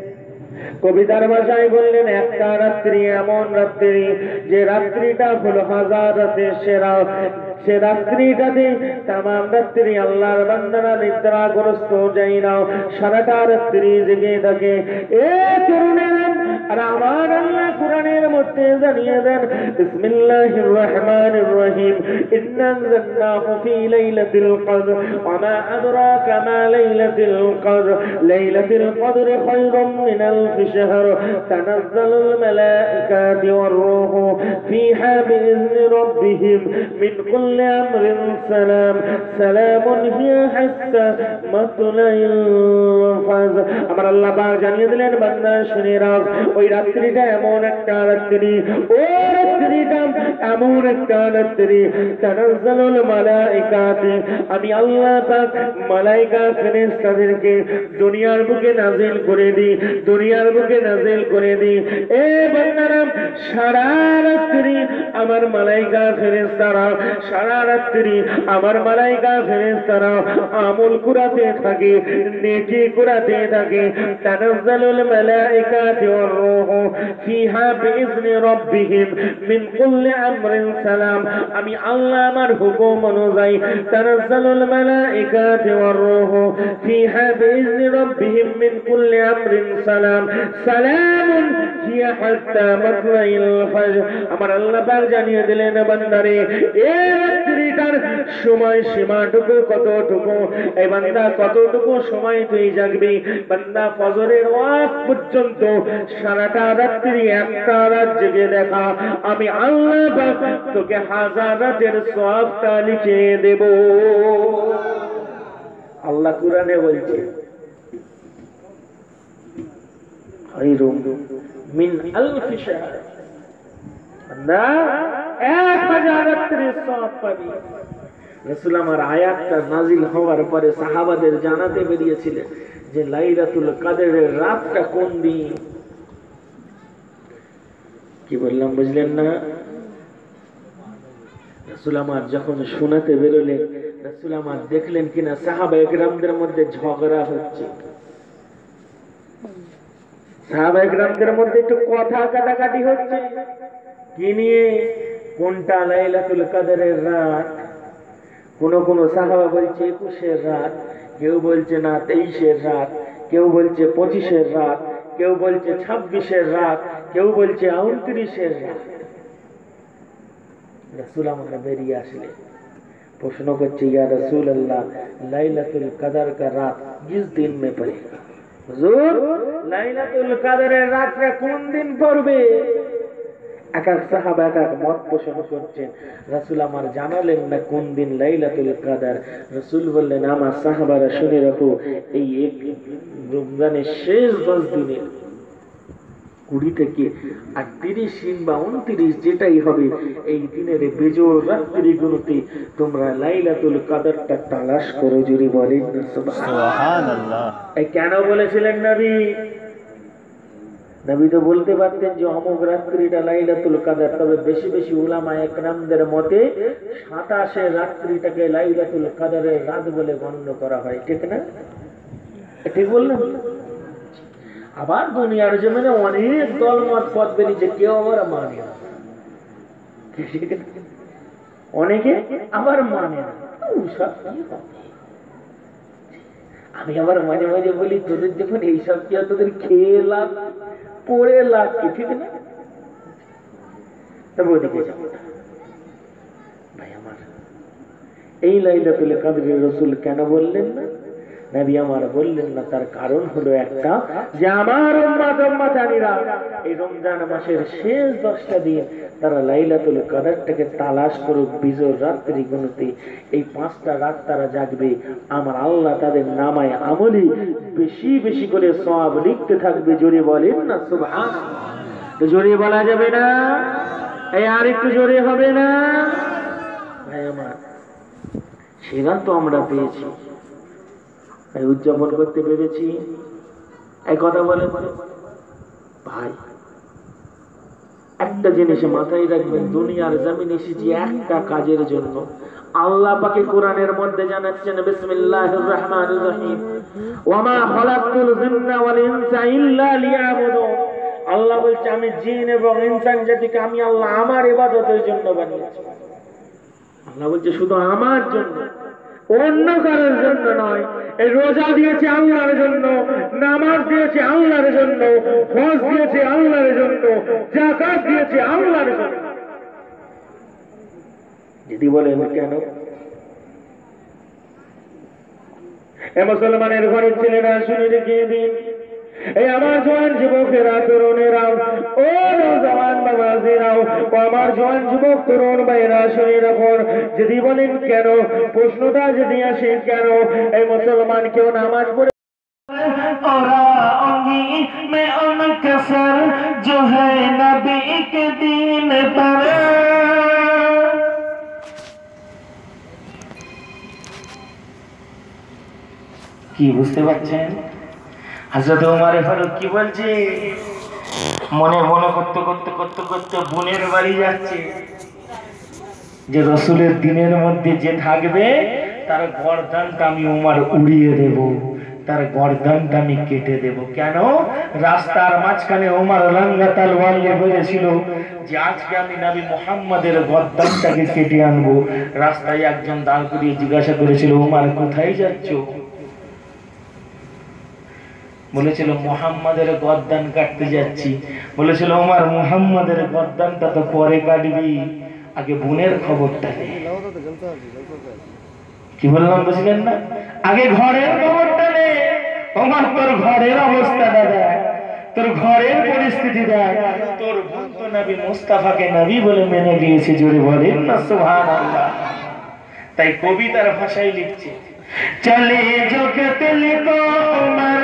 কবিতার ভাষায় বললেন, একটা রাত্রি এমন রাত্রি যে রাত্রিটা হলো 1000 রাতের সেরা। সে রাত্রিটাতে তামাম রাত্রি আল্লাহর বান্দারা নিদ্রাগ্রস্ত যায় না, সারাটা রাত্রি জেগে থাকে। এ তরুণেরা, আর আমার আল্লাহ কোরআনের মধ্যে জানিয়ে দেন, বিসমিল্লাহির রহমানির রহিম, ইন্না আনজালনাহু ফি লাইলাতিল কদর ওয়া মা আদরাকা মা লাইলাতুল কদর, লাইলাতুল কদর খায়রুম মিন আলফি শাহর, তানাজ্জালুল মালায়েকাতু ওয়ার রূহু ফিহা বিইذن রাব্বিহিম মিন কুল্লি আমরিন সালাম, সালামুন হিয়া হাত্তা মাতলাইল ফাজর। আমার আল্লাহ পাক জানিয়ে দিলেন, বান্দা শুনে রাখ, ওই রাত্রিটা এমন একটা রাত্রি, ওই রাত্রিটা এমন একটা রাত্রি, তানাজ্জালুল মালায়েকাতু, আমি আল্লাহ পাক মালায়েকা ফেরেশতাদেরকে দুনিয়ার বুকে নাজিল করে দিই, দুনিয়ার বুকে নাজিল করে দিই। এ বান্দারা, সারা রাত্রি আমার মালায়েকা ফেরেশতারা, সারা রাত্রি আমার মালায়েকা ফেরেশতারা আমল কুরাতে থাকে, নেকি কুরাতে থাকে। তানাজ্জালুল মালায়েকাতু ওয়ার রূহু ফিহা বিইذن রাব্বিহিম মিন কুল্লি আমরিন সালাম, আমি আল্লাহ আমার হুকুম অনুযায়ী তানাজ্জালুল মালায়েকাতু ওয়ার রূহু ফিহা বিইذن রাব্বিহিম মিন কুল্লি আমরিন সালাম, সালামুন হিয়া হাত্তা মাতলাইল ফাজর। আমার আল্লাহ পাক জানিয়ে দিলেন, বান্দারে, এই রাত্রিটার সময় সীমাটুকু কতটুকু, এই বান্দা কতটুকু সময় তুই জাগবি। বান্দা ফজরের ওয়াক্ত পর্যন্ত সারাটা রাত্রি একটা রাত জেগে দেখা, আমি আল্লাহ পাক তোকে 1000 রাতের সওয়াবটা লিখে দেব। আল্লাহ কুরআনে বলছে, খায়রুম মিন আলফি শাহর, বান্দা 1000 রাত্রির সওয়াব পাবি। রাসূল আমার আয়াতটা নাজিল হওয়ার পরে সাহাবাদের জানাতে বেরিয়েছিলেন যে লাইলাতুল কদরের রাতটা কোন দিন। কি বললাম বুঝলেন না? রাসূল আমার যখন শোনাতে বেরোলেন, রাসূল আমার দেখলেন কিনা সাহাবায়ে কেরামদের মধ্যে ঝগড়া হচ্ছে, সাহাবায়ে কেরামদের মধ্যে একটু কথা কাটাকাটি হচ্ছে কি নিয়ে, কোনটা লাইলাতুল কদরের রাত। কোন সাহাবা বলছে 21-এর রাত, কেউ বলছে না 23-এর রাত, কেউ বলছে 25-এর রাত, কেউ বলছে 26-এর রাত, কেউ বলছে 29-এর রাত। রাসূল আমার বেরিয়ে আসলে প্রশ্ন করছে, ইয়া রাসূলুল্লাহ লাইলাতুল কদর का रात किस दिन में पड़ेगा? হুজুর লাইলাতুল কদরের রাতটা কোন দিন পড়বে? এক এক সাহাবা এক এক মত পোষণ করছেন। রাসূল আমার জানালেন না কোন দিন লাইলাতুল কদর। রাসূল বললেন, আমার সাহাবারা শুনে রাখো, এই এক রমজানের শেষ 10 দিনে 20 থেকে 30 কিংবা 29 যেটাই হবে, এই দিনের বেজোড় রাত্রিগুলোতে তোমরা লাইলাতুল কদরটা তালাশ করো। জুরি বলেন সুবহানাল্লাহ। এই কেন বলেছিলেন নবী? নবী তো বলতে পারতেন যে অমুক রাত্রিটা লাইলাতুল কদর, তবে বেশি বেশি উলামায়ে কেরামদের মতে 27 রাত্রিটাকে লাইলাতুল কদরের রাত বলে গণ্য করা হয়, ঠিক না? ঠিক বললাম? আবার দুনিয়ার জমিনে অনেক দলমত পথ বেরিয়েছে, কেউ আবার মানে না, অনেকে আবার মানে না। আমি আবার মাঝে মাঝে বলি, তোদের যখন এইসব কি তোদের খেয়ে লাভ পড়ে লাভ কি, ঠিক না? তবে ওদিকে যাবো না ভাই আমার। এই লাইলাতুল কদর রাসূল কেন বললেন না? নবী আমার বললেন না, তার কারণ হলো একটা, যে আমার উম্মত-উম্মতানিরা এই রমজান মাসের শেষ 10টা দিন তারা লাইলাতুল কদরটাকে তালাশ করুক বিজোড় রাত্রিগুলোতে। এই 5টা রাত তারা জাগবে, আমার আল্লাহ তাদের নামায় আমলি বেশি বেশি করে সওয়াব লিখতে থাকবে। জোরে বলেন না সুবহানাল্লাহ। তো জোরে বলা যাবে না? এই আর একটু জোরে হবে না ভাই আমার? সেটা তো আমরা পেয়েছি, উদযাপন করতে পেরেছি। এই কথা বলে ভাই, একটা জিনিস মাথায় রাখবেন, দুনিয়ার জমিন এসেছি একটা কাজের জন্য। আল্লাহ পাকে কোরআনের মধ্যে জানাচ্ছেন, বিসমিল্লাহির রহমানির রহিম, ওয়া মা খালাকতুল জিন্না ওয়াল ইনসা ইল্লা লিয়াবুদুন। আল্লাহ বলছে, আমি জিন এবং ইনসান জাতিকে আমি আল্লাহ আমার ইবাদতের জন্য বানিয়েছি। আল্লাহ বলছে শুধু আমার জন্য, অন্য কারোর জন্য নয়। এই রোজা দিয়েছে আল্লাহর জন্য, নামাজ দিয়েছে আল্লাহর জন্য, হজ দিয়েছে আল্লাহর জন্য, যাকাত দিয়েছে আল্লাহর জন্য। যদি বলেন কেন? এ মুসলমানের ঘরের ছেলেরা শুনে রেখে দিন, এই আমার জওয়ান যুবকেরা, তরুণেরা, ও নওজওয়ান বাবাজিরাও, ও আমার জওয়ান যুবক তরুণ ভাইরা শুনে রাখুন। যদি বলেন কেন, প্রশ্নটা যদি আসে কেন, এই মুসলমান কেউ নামাজ পড়ে में उनके सर जो है नबी के दीन पर। কি বুঝতে পারছেন? হযরত ওমর ফারুক কি বলছে? মনে মনে করতে করতে করতে করতে বোনের বাড়ি যাচ্ছে, যে রসুলের দিনের মধ্যে যে থাকবে তার গর্দানটা আমি ওমর উড়িয়ে দেব, তার গর্দানটা আমি কেটে দেব। কেন? রাস্তার মাঝখানে ওমর রাঙ্গা তলোয়ার নিয়ে বলেছিল যে আজকে আমি নবী মুহাম্মাদের গর্দানটাকে কেটে আনবো। রাস্তায় একজন দাঁড় করিয়ে জিজ্ঞাসা করেছিল, ওমর কোথায় যাচ্ছ? বলেছিল মুহাম্মাদের গর্দান কাটতে যাচ্ছি। বলেছিল, ওমর মুহাম্মাদের গর্দানটা তো পরে কাটবি, আগে বোনের খবরটা নে। কি বললাম বুঝলেন না? আগে ঘরের খবরটা নে। ওমর তোর ঘরের অবস্থাটা দেখ, তোর ঘরের পরিস্থিতি দেখ। তোর বোন তো নবী মুস্তাফাকে নবী বলে মেনে নিয়েছে। জোরে বলেন না সুবহানাল্লাহ। তাই কবিতার ভাষায় লিখছে, চলে জগত লিখো উমর,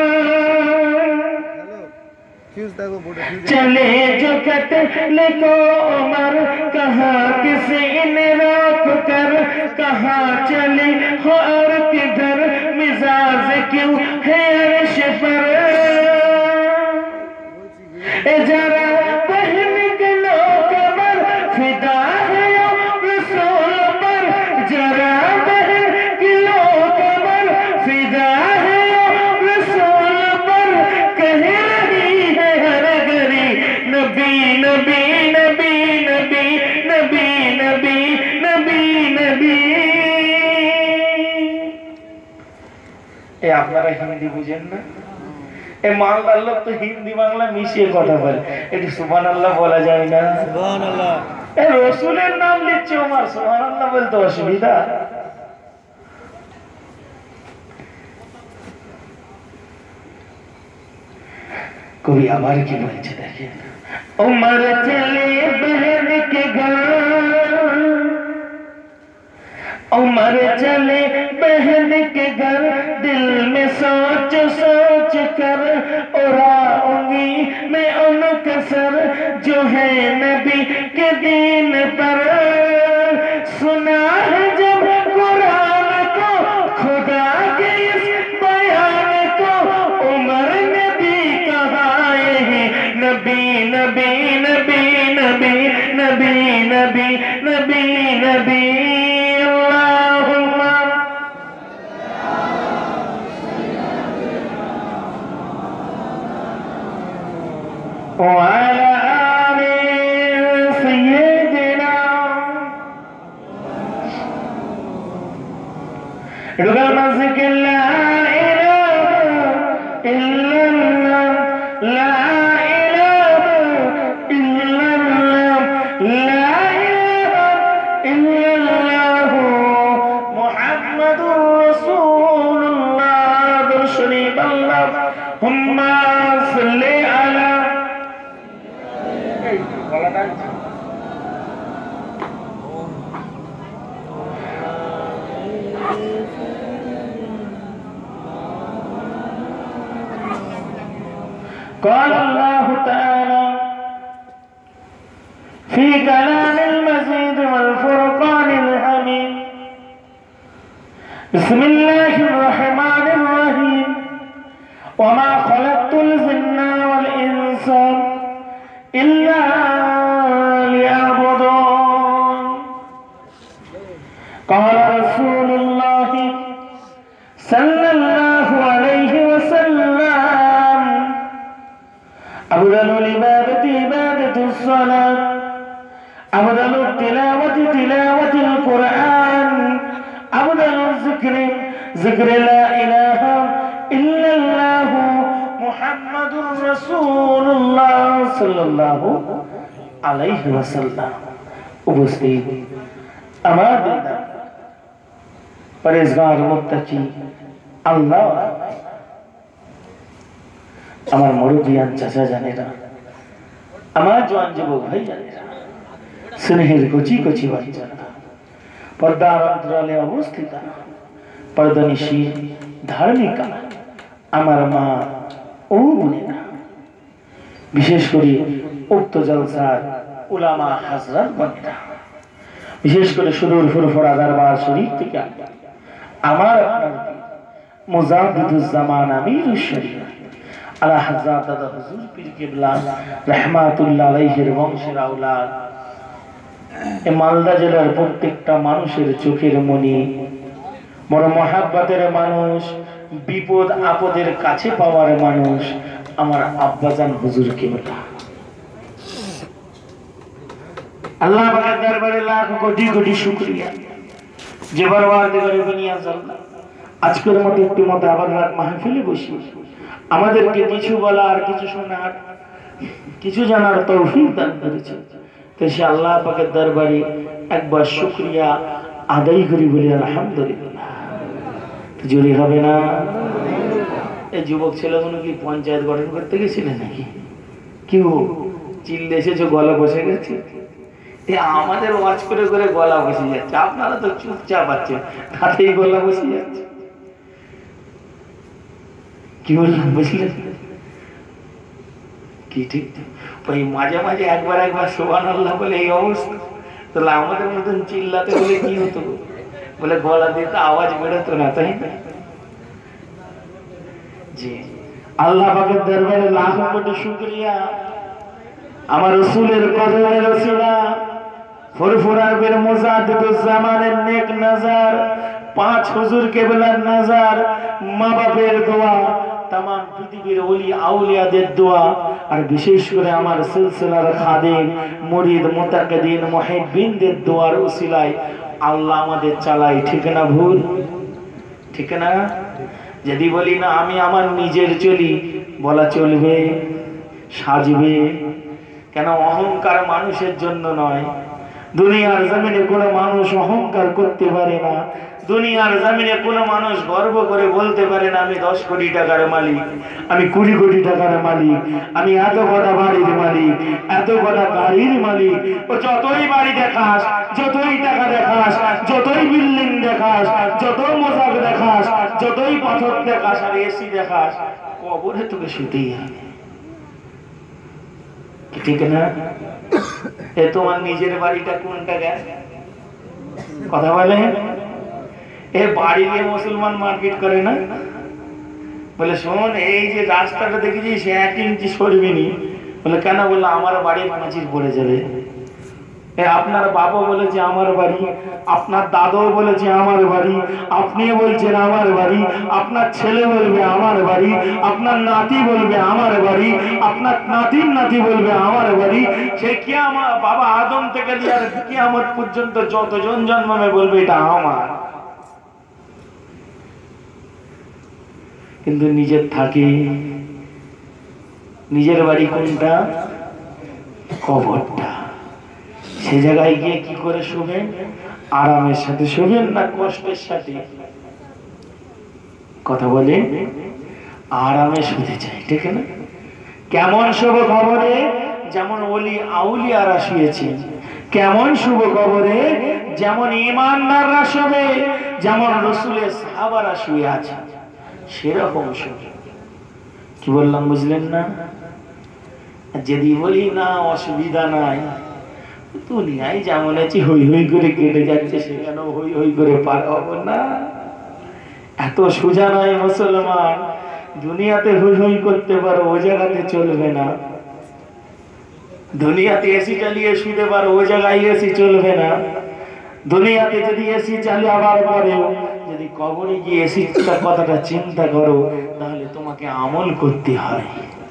चले जो कत्ल को उमर, कहाँ किसी ने रोक कर, कहाँ चले हो और किधर, मिजाज क्यों है अर्श पर। जरा पहन के लो कमर, फिदा है रसूल पर, जरा আপনারা হিন্দি বুঝেন না? এই মালদার লোক তো হিন্দি বাংলা মিশিয়ে কথা বলে, এটি সুবহানাল্লাহ বলা যায় না? সুবহানাল্লাহ। এই রসুলের নাম লিখছে ওমর, সুবহানাল্লাহ বলতে অসুবিধা? কবি আবার কি বলছে দেখেন, उमर चले बहन के घर, उमर चले बहन के घर, दिल में सोच सोच कर उड़ाऊंगी मैं उनका सर, जो है नबी के दीन पर। सुना है जब कुरान को, खुदा के इस बयान को, उमर नबी कहाए हैं, नबी नबी नबी नबी नबी नबी नबी नबी। अल्लाहुम्मा वअला आले सय्यिदिना। रुगल मज़िक ला इलाहा इल्लल्लाह, ला قال الله تعالى في كلام المزيد والفرقان الحميد بسم الله الرحمن الرحيم وما خلقت الجن والإنس إلا ليعبدون قال رسول الله صلى الله عليه وسلم أفضل العبادة عبادة الصلاة أفضل التلاوة تلاوة القرآن أفضل الذكر ذكر لا إله إلا الله محمد رسول الله صلى الله عليه وسلم। উপস্থিত আমার দিনদার পরেজগার মুত্তাকি আল্লাহ, আমার মুরব্বিয়ান চাচা জানেরা, আমার জওয়ান যুবক ভাই জানেরা, স্নেহের কচি কচি বাচ্চারা, পর্দার অন্তরালে অবস্থিত পর্দানিশী ধার্মিকা আমার মা ও বোনেরা, বিশেষ করে উক্ত জলসার উলামা হাজরাত বোনেরা, বিশেষ করে সুদূর ফুরফুরা দরবার শরীফ থেকে আমার আপনার মুজাদ্দিদুজ্জামান আমিরুশ শরীফ আলা হযরত দাদা হুজুর পীর কিবলা রাহমাতুল্লাহ আলাইহির বংশের আওলাদ, এই মালদা জেলার প্রত্যেকটা মানুষের চোখের মনি, বড় মহাব্বতের মানুষ, বিপদ আপদের কাছে পাওয়ার মানুষ, আমার আব্বাজান হুজুর কিবলা। আল্লাহ পাকের দরবারে লাখ কোটি কোটি শুকরিয়া যে পরওয়ারদিগারে দুনিয়া জাল্লা আজকের মতো একটু মতো আবার রাত মাহফিলে বসি আমাদেরকে কিছু বলার, কিছু শোনার, কিছু জানার তৌফিক দান করেছে। তো সে আল্লাহ পাকের দরবারে একবার শুকরিয়া আদায় করি বলি আলহামদুলিল্লাহ। জোরে হবে না? এই যুবক ছেলেগুলো কি পঞ্চায়েত গঠন করতে গেছিলেন নাকি? কি চিল্লে এসেছে, গলা বসে গেছে? আমাদের ওয়াজ করে করে গলা বসে যাচ্ছে, আপনারা তো চুপচাপ আছেন, তাতেই গলা বসে যাচ্ছে। কি বললাম বুঝলেন? কি ঠিক ওই মাঝে মাঝে একবার একবার সুবহানাল্লাহ বলে এই অবস্থা, তাহলে আমাদের মতন চিল্লাতে বলে কি হতো? বলে গলা দিয়ে তো আওয়াজ বেরোতো না, তাই না? জি, আল্লাহ পাকের দরবারে লাখ কোটি শুকরিয়া। আমার রাসূলের কদমের রসিলা ফুরফুরা বীর মুজাদ্দিদুজ্জামানের নেক নজর, পাঁচ হুজুর কিবলার নজর, মা বাপের দোয়া, तमाम পৃথিবীর ওলি আউলিয়াদের দোয়া, আর বিশেষ করে আমার সিলসিলার খাদেম মুরিদ মুতাকিদিন মুহিব্বিনদের দোয়ার উসিলায় আল্লাহ আমাদের চালায়। ঠিক না ভুল? ঠিক না? যদি বলি না আমি আমার নিজের চলি, বলা চলবে? সাজবে কেন? অহংকার মানুষের জন্য নয়। দুনিয়ার জমিনে কোনো মানুষ অহংকার করতে পারে না। দুনিয়ার জমিনে কোনো মানুষ গর্ব করে বলতে পারে না আমি 10 কোটি টাকার মালিক, আমি 20 কোটি টাকার মালিক, আমি এত কটা বাড়ির মালিক, এত কটা গাড়ির মালিক। ও যতই বাড়ি দেখাস, যতই টাকা দেখাস, যতই বিল্ডিং দেখাস, যত মোজাক দেখাস, যতই পাথর দেখাস আর এসি দেখাস, কবরে তোকে শুতেই হবে। ঠিক না? এ তোমার নিজের বাড়িটা কোনটা গেছে? কথা বলে এ বাড়ি নিয়ে মুসলমান মার্কেট করে না? বলে শোন, এই যে রাস্তাটা দেখেছিস 1 ইঞ্চি সরবি নি। বলে কেন? বললো আমার বাড়ির মাঝির পড়ে যাবে। আপনার বাবা বলেছে আমার বাড়ি, আপনার দাদাও বলেছে আমার বাড়ি, আপনিও বলছেন আমার বাড়ি, আপনার ছেলে বলবে আমার বাড়ি, আপনার নাতি বলবে আমার বাড়ি, আপনার নাতির নাতি বলবে আমার বাড়ি। সে কিয়ামত, বাবা আদম থেকে নিয়ে আর কিয়ামত পর্যন্ত যতজন জন্মাবে বলবে এটা আমার। কিন্তু নিজের থাকে, নিজের বাড়ি কোনটা? কবরটা। সে জায়গায় গিয়ে কি করে শোবেন? আরামের সাথে শোবেন না কষ্টের সাথে? কথা বলে আরামে শুতে চাই, ঠিক না? কেমন শুভ কবরে? যেমন ওলি আউলিয়ারা শুয়েছে। কেমন শুভ কবরে? যেমন ঈমানদাররা শোবে, যেমন রাসূলের সাহাবারা শুয়ে আছে, সেরকম শোবে। কি বললাম বুঝলেন না? যদি বলি না অসুবিধা নাই, দুনিয়ায় যেমন আছে হই হই করে কেটে যাচ্ছে, সেখানেও হই হই করে পার হবো না? এত সোজা নয় মুসলমান। দুনিয়াতে হই হই করতে পারো, ও জায়গাতে চলবে না। দুনিয়াতে এসি চালিয়ে শুতে পারো, ও জায়গায় এসি চলবে না। দুনিয়াতে যদি এসি চালিয়ে আবার পরেও যদি কবরে গিয়ে এসির কথাটা চিন্তা করো, তাহলে তোমাকে আমল করতে হয়।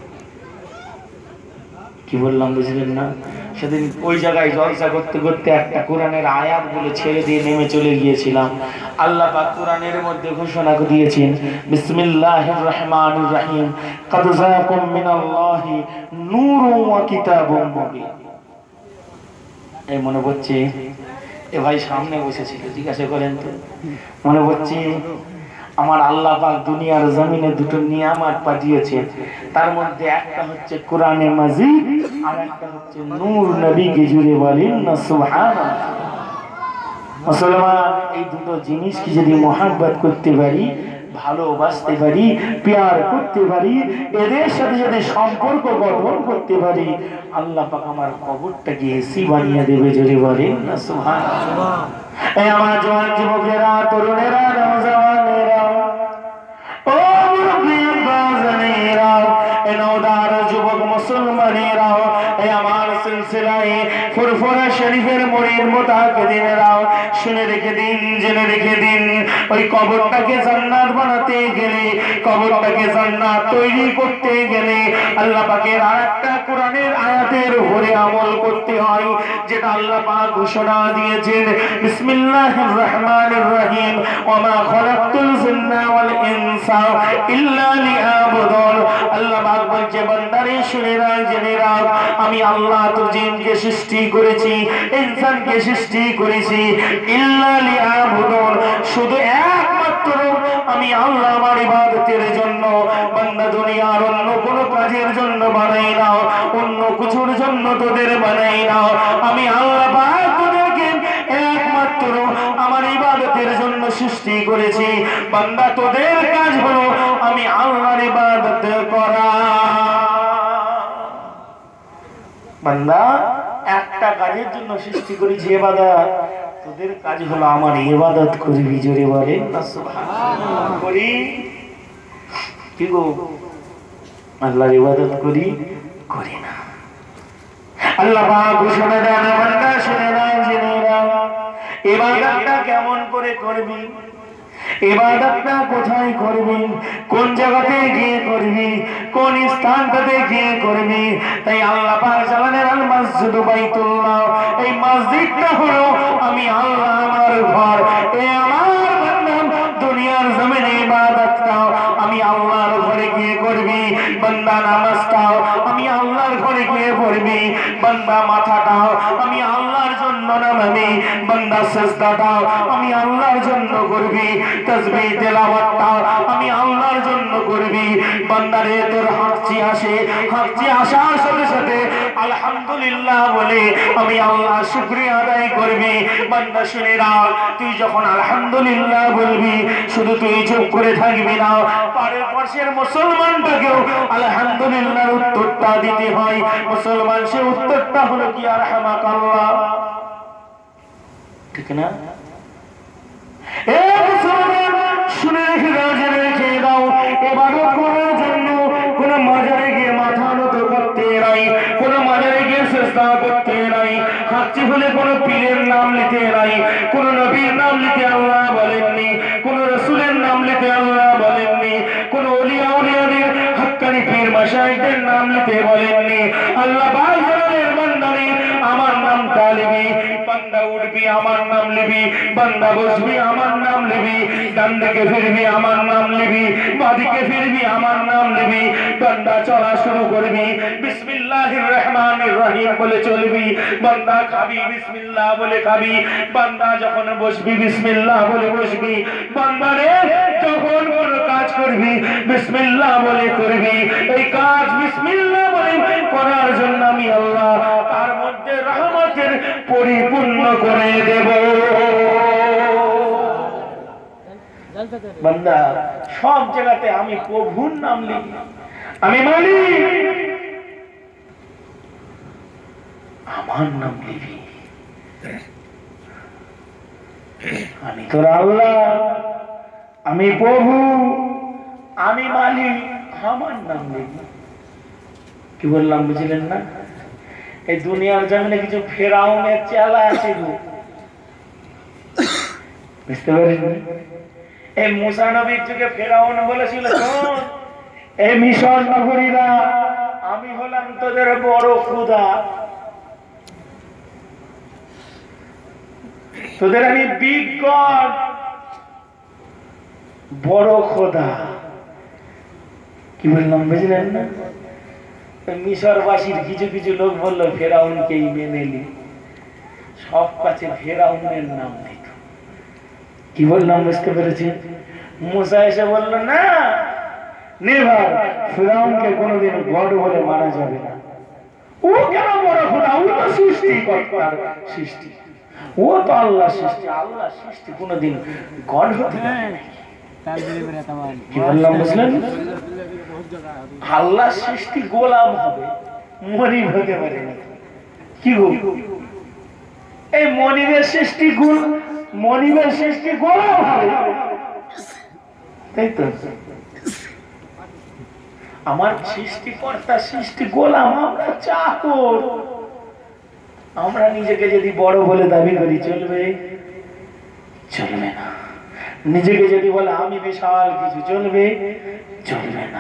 কি বললাম বুঝলেন না? সেদিন ওই জায়গায় জলসা করতে করতে একটা কোরআনের আয়াত বলে ছেড়ে দিয়ে নেমে চলে গিয়েছিলাম। আল্লাহ পাক কোরআনের মধ্যে ঘোষণা দিয়েছেন, বিসমিল্লাহির রহমানির রহিম, কাদ জাআকুম মিনাল্লাহি নূরুন ওয়া কিতাবুম মুবিন। এই মনে পড়ছে? এ ভাই সামনে বসেছিল, জিজ্ঞাসা করেন তো, মনে পড়ছে? আমার আল্লাহ পাক দুনিয়ার জমিনে দুটো নিয়ামত পাঠিয়েছে, তার মধ্যে একটা হচ্ছে কোরআনে মাজিদ, আর একটা হচ্ছে নূর। নবীকে জুড়ে বলেন না সুবহানাল্লাহ। মুসলমান, এই দুটো জিনিস কি যদি মহব্বত করতে পারি, ভালোবাসতে পারি, প্যার করতে পারি, এদের সাথে যদি সম্পর্ক গঠন করতে পারি, আল্লাহ পাক আমার কবরটাকে এসি বানিয়ে দেবে। জোরে বলেন না সুবহানাল্লাহ। এই আমার জওয়ান যুবকেরা, তরুণেরা, নওজওয়ানেরা, ও মুরব্বি বাজানেরা, এ নওদার যুবক মুসলমানেরা, এই আমার সিলসিলায় ফুরফুরা শরীফের মুরিদ মুতাকিদিনেরা, শুনে রেখে দিন, জেনে রেখে দিন, ওই কবরটাকে জান্নাত বানাতে গেলে, কবরটাকে জান্নাত তৈরি করতে গেলে আল্লাহ পাকের আরেকটা কোরআনের আয়াতের উপরে আমল করতে হয়, যেটা আল্লাহ পাক ঘোষণা দিয়েছেন, বিসমিল্লাহির রহমানির রহিম, ওয়া মা খালাকতুল জিন্না ওয়াল ইনসা ইল্লা লিয়াবুদুন। আল্লাহ পাক বলছে, বান্দারে শুনে রাখ, জেনে রাখ, আমি আল্লাহ তো জিনকে সৃষ্টি করেছি, ইনসানকে সৃষ্টি করেছি, ইল্লা লিয়াবুদুন, শুধু একমাত্র আমি আল্লাহ আমার ইবাদতের জন্য। বান্দা দুনিয়ার অন্য কোনো কাজের জন্য বানাই না, অন্য কিছুর জন্য তোদের বানাই না। আমি আল্লাহ পাক তোদেরকে একমাত্র আমার ইবাদতের জন্য সৃষ্টি করেছি। বান্দা তোদের কাজ হলো আমি আল্লাহর ইবাদত করা। বান্দা একটা কাজের জন্য সৃষ্টি করেছি, ইবাদত। তোদের কাজ হলো আমার ইবাদত করবি। জোরে বলেন না সুবহানাল্লাহ। করি কি গো? আল্লাহর ইবাদত করি? করি না। আল্লাহ পাক ঘোষণা দেন, বান্দা শুনে নাও, জেনে নাও, ইবাদতটা কেমন করে করবি, ইবাদতটা কোথায় করবি, কোন জায়গাতে গিয়ে করবি, কোন স্থানটাতে গিয়ে করবি। তাই আল্লাহ পাক জানেন, আল মসজিদু বাইতুল্লাহ, এই মসজিদটা হলো আমি আল্লাহ আমার ঘর। এই আমার বান্দা দুনিয়ার জমিনে ইবাদতটা আল্লাহর ঘরে গিয়ে করবি। বান্দা নামাজটাও আমি আল্লাহর ঘরে গিয়ে পড়বি। বান্দা মাথাটাও আমি আল্লাহর জন্য নামাবি। বান্দা সিজদাটাও আমি আল্লাহর জন্য করবি। তাসবিহ তেলাওয়াতটাও আমি আল্লাহর জন্য করবি। বান্দারে তোর হাঁচি আসে, হাঁচি আসার সাথে সাথে আলহামদুলিল্লাহ বলে আমি আল্লাহ শুকরিয়া আদায় করবি। বান্দা শুনে রাখ, তুই যখন আলহামদুলিল্লাহ বলবি শুধু তুই চুপ করে থাকবি না, পাশের মুসলমানটাকেও আলহামদুলিল্লাহ উত্তরটা দিতে হয়। মুসলমান সে উত্তরটা হলো কি আরহামাকাল্লাহ, ঠিক না? এ মুসলমান শুনে রেখে দাও, জেনে রেখে দাও, ইবাদত করার জন্য কোন মাজারে গিয়ে মাথা নত করতে নাই, কোন মাজারে গিয়ে সিজদা করতে নাই, হাঁচি হলে কোন পীরের নাম নিতে নাই, কোন নবীর নাম নিতে আল্লাহ বলেননি, কোন রাসূলের নাম নিতে আল্লাহ বলেননি, কোন ওলিয়া উলিয়াদের হাক্কানি পীর মাশায়েখদের নাম নিতে বলেননি। আল্লাহ বাইরের বান্দারে আমার নাম তালিবি, বান্দা উঠবি আমার নাম লিবি, বান্দা বসবি আমার নাম লিবি, ডান দিকে ফিরবি আমার নাম লিবি, বাদিকে ফিরবি আমার নাম লিবি, বান্দা চলা শুরু করবি বিসমিল্লাহির রহমানির রহিম বলে চলবি, বান্দা খাবি বিসমিল্লাহ বলে খাবি, বান্দা যখন বসবি বিসমিল্লাহ বলে বসবি, বান্দারে যখন কোন কাজ করবি বিসমিল্লাহ বলে করবি। এই কাজ বিসমিল্লাহ বলে করার জন্য আমি আল্লাহ তার মধ্যে রহমতের পরিপূর্ণ করে দেব। বান্দা সব জায়গাতে আমি প্রভুর নাম লিখি, আমি মালিক, আমার নাম লিখি, আমি তোর আল্লাহ, আমি প্রভু, আমি মালিক, আমার নাম লিখি। কি বললাম বুঝলেন না? এই দুনিয়ার জমিনে কিছু ফেরাউনের চেলা আছে গো, বুঝতে পারেন? এই মুসা নবীর যুগে ফেরাউন বলেছিল, শোন এই মিশর নগরীরা, আমি হলাম তোদের বড় খোদা, তোদের আমি বিগ গড, বড় খোদা। কি বললাম বুঝলেন না? মিশরবাসীর কিছু কিছু লোক বললো ফেরাউনকেই মেনে নি, সব কাছে ফেরাউনের নাম দিত। কি বললাম বুঝতে পেরেছি? মুসা এসে বললো না, নেভার, ফেরাউনকে কোনোদিন গড বলে মারা যাবে না। ও কেন বড় খোদা? ও তো সৃষ্টিকর্তার সৃষ্টি, ও তো আল্লাহ সৃষ্টি, আল্লাহ সৃষ্টি কোনোদিন গড হতে পারে না। কি বললাম বুঝলেন? আল্লাহ সৃষ্টি গোলাম হবে, মনিব হতে পারে না। কি গো, এই মনিবের সৃষ্টি মনিবের সৃষ্টি গোলাম হবে, তাই তো? আমার সৃষ্টিকর্তা সৃষ্টি গোলাম, আমরা চাকর। আমরা নিজেকে যদি বড় বলে দাবি করি চলবে? চলবে না। নিজেকে যদি বলে আমি বিশাল কিছু, চলবে? চলবে না।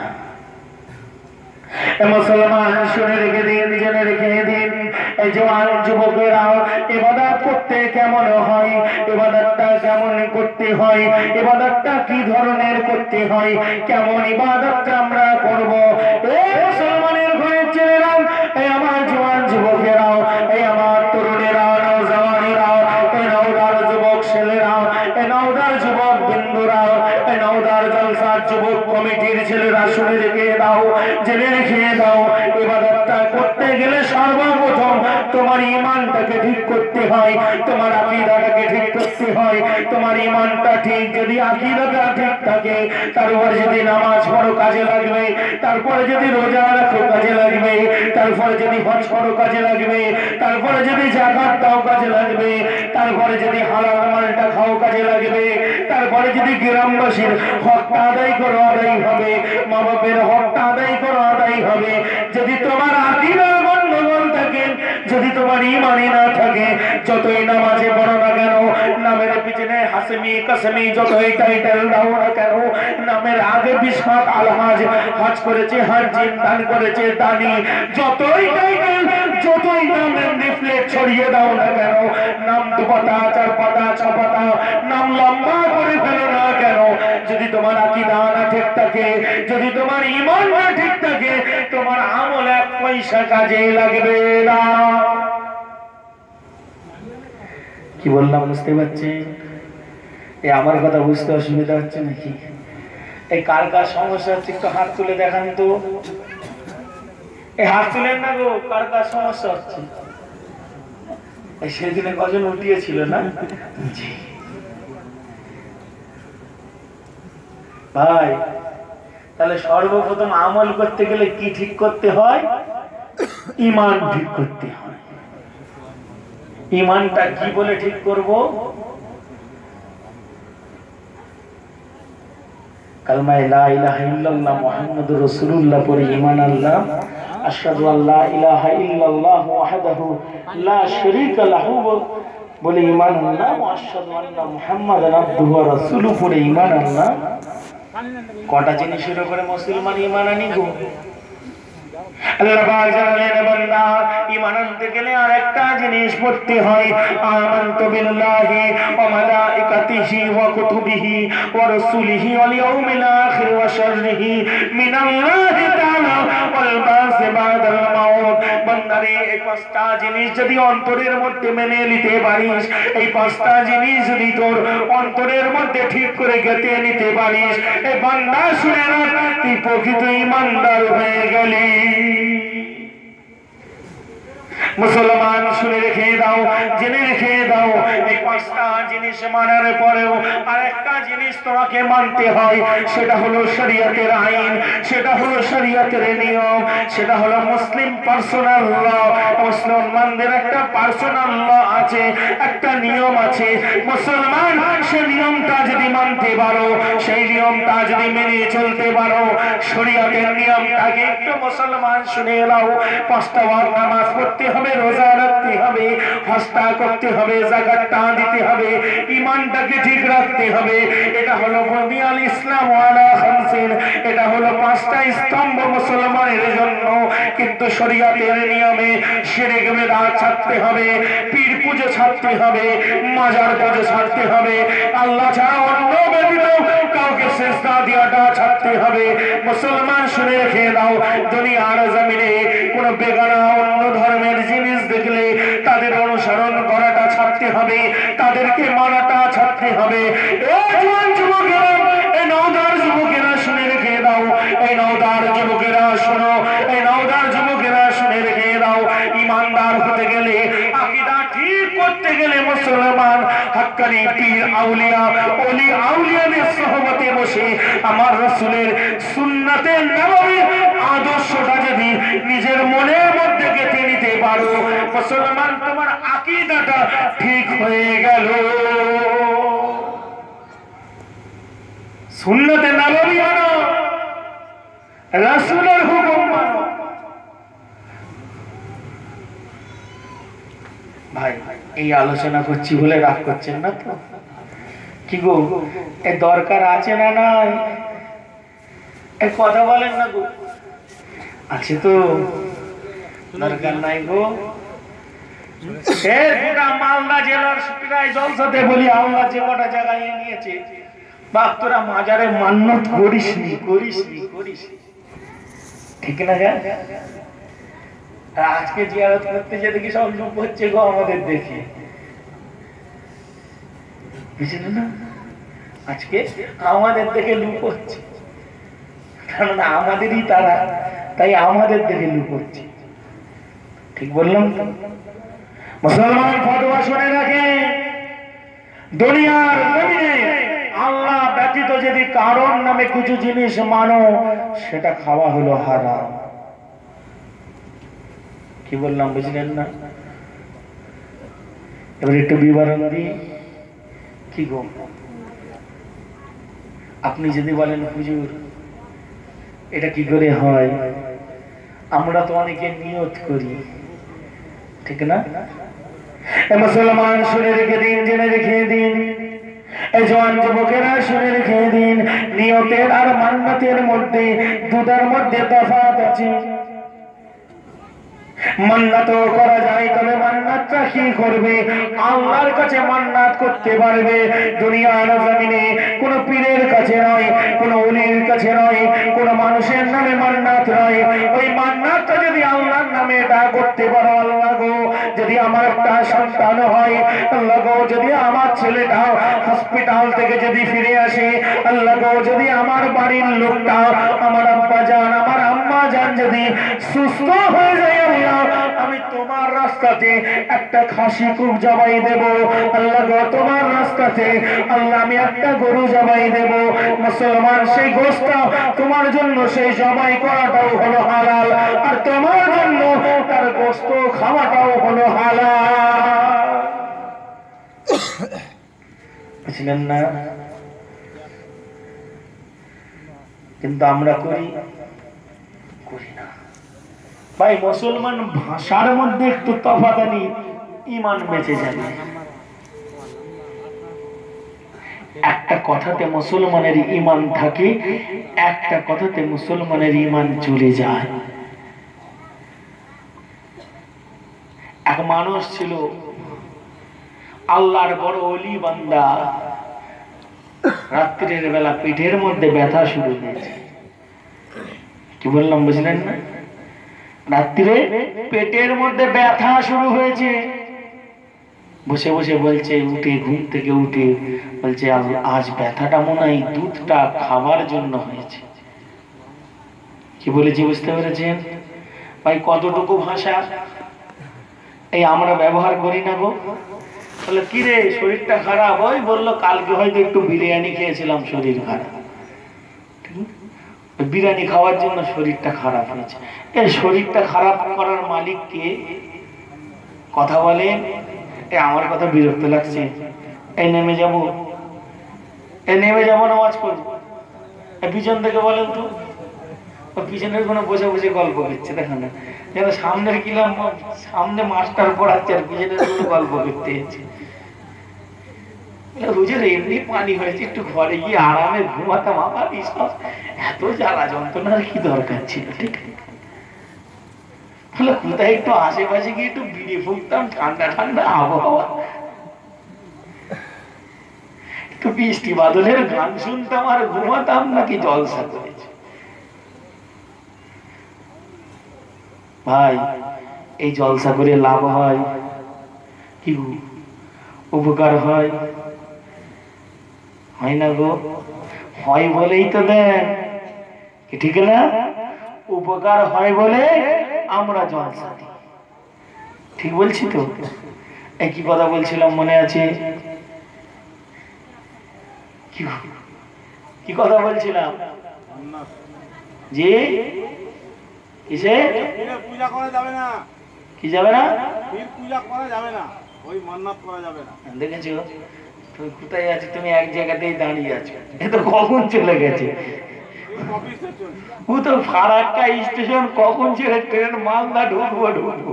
মুসলমান শুনে রেখে দিন, জেনে রেখে দিন, এই জওয়ান যুবকেরা ইবাদত করতে কেমন হয়, ইবাদতটা কেমন করতে হয়, ইবাদতটা কি ধরনের করতে হয়, কেমন ইবাদতটা আমরা করব। এই মুসলমানের ঘরে ছেলেরা, এই আমার জওয়ান যুবকেরা, এই আমার তরুণেরা, নওজওয়ানেরা, এই নওদার যুবক ছেলেরা, এই নওদার যুবক বন্ধুরা, এই নওদার জলসার যুবক কমিটির ছেলেরা শুনে রেখে দাও, জেনে রেখে দাও, ইবাদতটা করতে গেলে সর্বপ্রথম তোমার ঈমানটাকে ঠিক করতে হয়, তোমার আকীদাটাকে ঠিক করতে হয়। তোমার ঈমানটা ঠিক যদি আকীদাটা ঠিক থাকে, তারপরে যদি নামাজ পড়ো কাজে লাগবে, তারপরে যদি রোজা রাখো কাজে লাগবে, তারপরে যদি হজ করো কাজে লাগবে, তারপরে যদি যাকাত দাও কাজে লাগবে, তারপরে যদি হালাল মালটা খাও কাজে লাগবে, তারপরে যদি গ্রামবাসীর হকটা আদায় করো আদায় হবে, মা বাপের হকটা আদায় করো আদায় হবে। যদি তোমার আকীদার গন্ডগোল থাকে, যদি তোমার ঈমানই না থাকে, যতই নামাজে পড়ো না কেন, নামের পিছনে হাসমি কাসমি যতই টাইটেল দাও না কেন, নামের আগে বিশাল আলহাজ, হজ করেছে হাজি, দান করেছে দানি, যতই টাইটেল, যতই নামের লিফলেট ছড়িয়ে দাও না কেন, নাম 2 পাতা 4 পাতা 6 পাতা নাম লম্বা করে ফেলো না কেন, যদি যদি তোমার আকীদা না ঠিক থাকে, যদি তোমার ঈমান না ঠিক থাকে, তোমার আমল এক পয়সা কাজে লাগবে না। কি বললাম বুঝতে পারছেন? এই আমার কথা বুঝতে অসুবিধা হচ্ছে নাকি? এই কার কার সমস্যা হচ্ছে একটু হাত তুলে দেখান তো। এই হাত তুলেন না গো, কার কার সমস্যা হচ্ছে? সেদিনে কজন উঠিয়েছিল না? ভাই, তাহলে সর্বপ্রথম আমল করতে গেলে কি ঠিক করতে হয়? ঈমান ঠিক করতে হয়। ঈমানটা কি বলে ঠিক করব? কালমা লা ইলাহা ইল্লাল্লাহ মুহাম্মাদুর রাসূলুল্লাহ পড়ে ঈমান আনলাম। আশহাদু আল্লা ইলাহা ইল্লাল্লাহ ওয়াহদাহু লা শারীকা লাহু বলে ঈমান আনলাম। আশহাদু আন্না মুহাম্মাদান আবদুহু ওয়া রাসূলুহু পড়ে ঈমান আনলাম। কটা জিনিসের উপরে মুসলমান ঈমান আনি গো? আল্লাহ পাক জানালেন বান্দা ঈমান আনতে গেলে আরেকটা জিনিস পড়তে হয়। আমানতু বিল্লাহি ওয়া মালাইকাতিহি ওয়া কুতুবিহি ওয়া রাসূলিহি ওয়াল ইয়াউমিল আখির ওয়া শাররিহি মিনাল্লাহি তাআলা ওয়াল বাস বাদাল মাউত। বান্দারে এই পাঁচটা জিনিস যদি অন্তরের মধ্যে মেনে নিতে পারিস, এই পাঁচটা জিনিস যদি তোর অন্তরের মধ্যে ঠিক করে গেঁথে নিতে পারিস, এই বান্দা শুনে রাখ, তুই প্রকৃত ঈমানদার হয়ে গেলি। মুসলমান শুনে রেখে দাও, জেনে রেখে দাও, এই পাঁচটা জিনিস মানার পরেও আরেকটা জিনিস তোমাকে মানতে হয়। সেটা হলো শরীয়তের আইন, সেটা হলো শরীয়তের নিয়ম, সেটা হলো মুসলিম পার্সোনাল ল। মুসলমানদের একটা পার্সোনাল ল আছে, একটা নিয়ম আছে। মুসলমান সেই নিয়মটা যদি মানতে পারো, সেই নিয়মটা যদি মেনে চলতে পারো, শরীয়তের নিয়মটাকে একটু মুসলমান শুনে নাও। পাঁচটা ওয়াক্ত নামাজ পড়তে হবে, রোজা রাখতে হবে, হজটা করতে হবে, যাকাতটা দিতে হবে, ঈমানটাকে ঠিক রাখতে হবে। এটা হলো বুনিয়াল ইসলাম আলা খামসিন, এটা হলো পাঁচটা স্তম্ভ মুসলমানের জন্য। কিন্তু শরীয়তের নিয়মে শিরক বিদআত ছাড়তে হবে, পীর পূজা ছাড়তে হবে, মাজার পূজা ছাড়তে হবে, আল্লাহ ছাড়া অন্য ব্যতীত কাউকে সিজদা দেওয়াটা ছাড়তে হবে। মুসলমান শুনে রেখে দাও, দুনিয়ার জমিনে কোন বেগানা অন্য ধর্মের জিনিস দেখলে তাদের অনুসরণ করাটা ছাড়তে হবে, তাদেরকে মানাটা ছাড়তে হবে। এই জওয়ান যুবকেরা, এই নওদার যুবকেরা শুনে রেখে দাও, এই নওদার যুবকেরা শোনো, এই নওদার যুবকেরা শুনে রেখে দাও। ঈমানদার হতে গেলে, আকীদা ঠিক করতে গেলে মুসলমান হাক্কানি পীর আউলিয়া ওলি আউলিয়াদের সোহবতে বসে আমার রাসূলের সুন্নাতে নববীর আদর্শটা যদি নিজের মনের মধ্যে গেঁথে নিতে পারো, মুসলমান তোমার আকীদাটা ঠিক হয়ে গেল। সুন্নাতে নববী মানো, রাসূলের হুকুম মানো। ভাই, এই আলোচনা করছি বলে রাগ করছেন না তো? কি গো, এ দরকার আছে না নাই? এ কথা বলেন না গো, আছে তো? দরকার নাই গো। গোটা মালদা জেলার প্রায় জলসাতে বলি আল্লাহ যে কটা জায়গায় নিয়েছে, বাপ তোরা মাজারে মান্নত করিসনি, করিসনি, করিসনি, ঠিক না? আজকে জিয়ারত করতে যে দেখি সব লোক হচ্ছে গো আমাদের দেখে, বুঝলেন না? আজকে আমাদের দেখে লুক হচ্ছে, কারণ আমাদেরই তারা, তাই আমাদের দেখে লুক হচ্ছে। ঠিক বললাম তো? মুসলমান ফতোয়া শুনে রাখে, দুনিয়ার জমিনে আল্লাহ ব্যতীত যদি কারণ নামে কিছু জিনিস মানো, সেটা খাওয়া হলো হারাম। কি বললাম বুঝলেন না? এবার একটু বিবরণ দিই। কি গো, আপনি যদি বলেন হুজুর এটা কি করে হয়, আমরা তো অনেকে নিয়ত করি, ঠিক না? মুসলমান শুনে রেখে দিন, জেনে রেখে দিন, এই জওয়ান যুবকেরা শুনে রেখে দিন, নিয়তের আর মান্নাতের মধ্যে দুটার মধ্যে তফাৎ আছে। মান্নাতও করা যায়, তবে মান্নাতটা কি করবে? আল্লাহর কাছে মান্নাত করতে পারবে। দুনিয়ার জমিনে কোন পীরের কাছে নয়, কোন ওলির কাছে নয়, কোন মানুষের নামে মান্নাত নয়। ওই মান্নাতটা যদি আল্লাহর নামে এটা করতে পারো, আল্লাহ গো যদি আমার একটা সন্তান হয়, আল্লাহ গো যদি আমার ছেলেটা হসপিটাল থেকে যদি ফিরে আসে, আল্লাহ গো যদি আমার বাড়ির লোকটা, আমার আব্বা জান, আমার আম্মা জান যদি সুস্থ হয়ে যায়, আল্লাহ আমি তোমার রাস্তাতে একটা খাসি খুব জবাই দেব। আল্লাহ গো তোমার রাস্তাতে আল্লাহ আমি একটা গরু জবাই দেব। মুসলমান, সেই গোশত তোমার জন্য সেই জবাই করাটাও হলো হালাল, আর তোমার জন্য তার গোশত খাওয়াটাও হলো হালাল। বুঝলেন না? কিন্তু আমরা করি না ভাই। মুসলমান ভাষার মধ্যে একটু তফাৎ আনি, ঈমান বেঁচে যাবে। একটা কথাতে মুসলমানের ঈমান থাকে, একটা কথাতে মুসলমানের ঈমান চলে যায়। এক মানুষ ছিল, আল্লাহর বড় ওলি বান্দা, রাত্রির বেলা পেটের মধ্যে ব্যথা শুরু হয়েছে। কি বললাম বুঝলেন না? রাত্রিরে পেটের মধ্যে ব্যথা শুরু হয়েছে। বসে বসে বলছে, উঠে ঘুম থেকে উঠে বলছে, আজ ব্যথাটা মনে হয় দুধটা খাবার জন্য হয়েছে। কি বলেছি বুঝতে পেরেছেন ভাই? কতটুকু ভাষা এই আমরা ব্যবহার করি না গো। বলে কি রে শরীরটা খারাপ? ওই বললো কালকে হয়তো একটু বিরিয়ানি খেয়েছিলাম, শরীর খারাপ। বিরিয়ানি খাওয়ার জন্য শরীরটা খারাপ হয়েছে। এই শরীরটা খারাপ করার মালিক কে? কথা বলেন। আমার কথা বিরক্ত লাগছে, এই নেমে যাবো, নামাজ পড়বো। পিছন থেকে বলেন তো, পিছনের কোনো বসে বসে গল্প করছে, দেখেন না যেন সামনের কিলাম, সামনে মাস্টার পড়াচ্ছে আর পিছনের কোনো গল্প করতে হচ্ছে। রোজের এমনি পানি হয়েছে, একটু ঘরে গিয়ে আরামে ঘুমাতাম, আমার এইসব এত জ্বালা যন্ত্রণার কি দরকার ছিল? ঠিক বলে কোথায় একটু আশেপাশে গিয়ে একটু বিড়ি ফুঁকতাম, ঠান্ডা ঠান্ডা আবহাওয়া, একটু বৃষ্টি বাদলের গান শুনতাম আর ঘুমাতাম, নাকি জলসা করেছে? ভাই এই জলসা করে লাভ হয় কি? উপকার হয়? হয় না গো। হয় বলেই তো দেন, ঠিক না? উপকার হয় বলে আমরা জলসা দিই। ঠিক বলছি তো? একই কথা বলছিলাম, মনে আছে? কি কথা বলছিলাম? জি কিসে পূজা করা যাবে না? কি যাবে না? পূজা করা যাবে না, ওই মান্নাত করা যাবে না। দেখেছো তুমি কোথায় আছো? তুমি এক জায়গাতেই দাঁড়িয়ে আছো, এ তো কখন চলে গেছে। ও তো ফারাক্কা স্টেশন, কখন ছেড়ে ট্রেন মালদা ঢুকবো।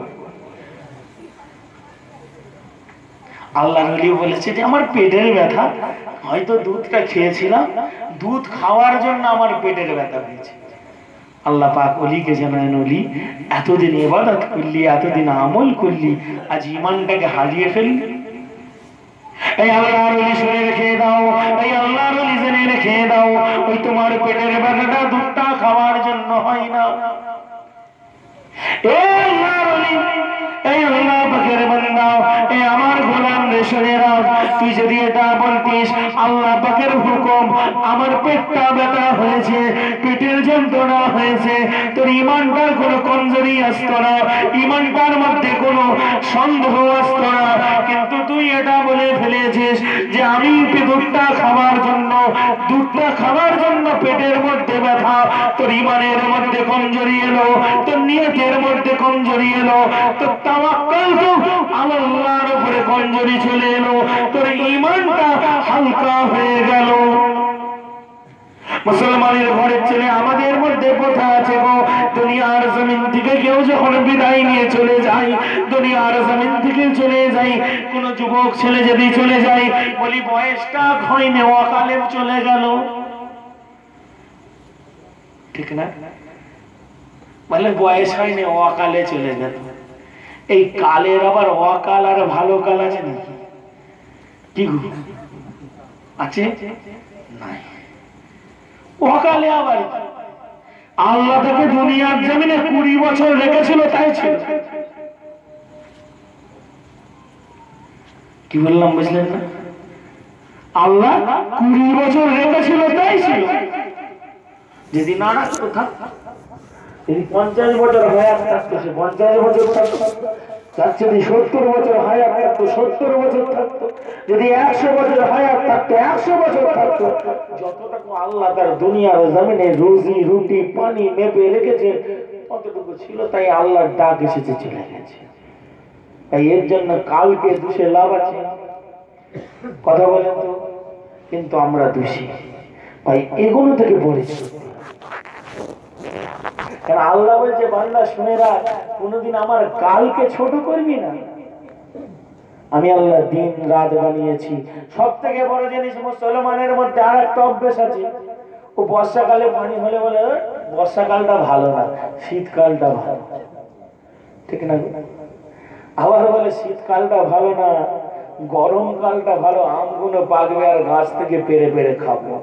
আল্লাহ নবী বলেছে যে আমার পেটের ব্যথা, হয়তো দুধটা খেয়েছিলাম, দুধ খাওয়ার জন্য আমার পেটের ব্যথা হয়েছে। আল্লাহ পাক ওলিকে জানালেন, ওলি এতদিন ইবাদত করলি, এতদিন আমল করলি, আজ ঈমানটাকে হারিয়ে ফেললি। এই আল্লাহর ওলি শুনে রেখে দাও, এই আল্লাহর ওলি জেনে রেখে দাও, ওই তোমার পেটের ব্যথাটা দুধটা খাওয়ার জন্য হয় না। এই আল্লাহর ওলি, এই আল্লাহ পাকের বান্দা, এই আমার গোলাম রে শুনে রাখ, তুই যদি এটা বলতিস আল্লাহ পাকের হুকুম, আমার পেটটা ব্যথা হয়েছে, পেটের যন্ত্রণা হয়েছে, তোর ঈমানটার কোনো কমজোরি আসতো না, ঈমানটার মধ্যে কোনো সন্দেহ আসতো না। কিন্তু তুই এটা বলে ফেলেছিস যে আমি দুধটা খাওয়ার জন্য পেটের মধ্যে ব্যথা, তোর ঈমানের মধ্যে কমজোরি এলো, তোর নিয়তের মধ্যে কমজোরি এলো, তোর তাওয়াক্কুল তো আল্লাহর উপরে কমজোরি চলে এলো, তোর ঈমানটা হালকা হয়ে গেল। মুসলমানের ঘরের ছেলে আমাদের মধ্যে কথা আছে গো, দুনিয়ার জমিন থেকে কেউ যখন বিদায় নিয়ে চলে যায়, দুনিয়ার জমিন থেকে চলে যায়, কোন যুবক ছেলে যদি চলে যায়, বলি বয়সটা হয়নি, অকালে চলে গেল, ঠিক না? বলে বয়স হয়নি, অকালে চলে গেল। এই কালের আবার অকাল আর ভালো কাল আছে নাকি? কি গো আছে? নাই। অকালে আবার আল্লাহ তাকে দুনিয়ার জমিনে 20 বছর রেখেছিল, তাই ছিল। কি বললাম বুঝলেন না? আল্লাহ 20 বছর রেখেছিল, তাই ছিল। যদি না রাখতো থাকতো, যদি 50 বছর হায়াত থাকতো সে 50 বছর থাকতো, তার যদি 70 বছর হায়াত থাকতো 70 বছর থাকতো, যদি 100 বছর হায়াত থাকতো 100 বছর থাকতো। যতটুকু আল্লাহ তার দুনিয়ার জমিনে রুজি রুটি পানি মেপে রেখেছে ততটুকু ছিল, তাই আল্লাহর ডাক এসেছে, চলে গেছে। তাই এর জন্য কালকে দোষে লাভ আছে? কথা বলেন তো। কিন্তু আমরা দোষী ভাই, এগুলো থেকে পড়েছি। কারণ আল্লাহ বলছে বান্দা শুনে রাখ, কোনদিন আমার কালকে ছোট করবি না। আমি আল্লাহ দিন রাত বানিয়েছি। সব থেকে বড় জিনিস মুসলমানের মধ্যে আর একটা অভ্যেস আছে, ও বর্ষাকালে পানি হলে বলে বর্ষাকালটা ভালো না, শীতকালটা ভালো। ঠিক না? আবার বলে শীতকালটা ভালো না, গরমকালটা ভালো, আমগুলো পাকবে আর গাছ থেকে পেরে পেরে খাবো।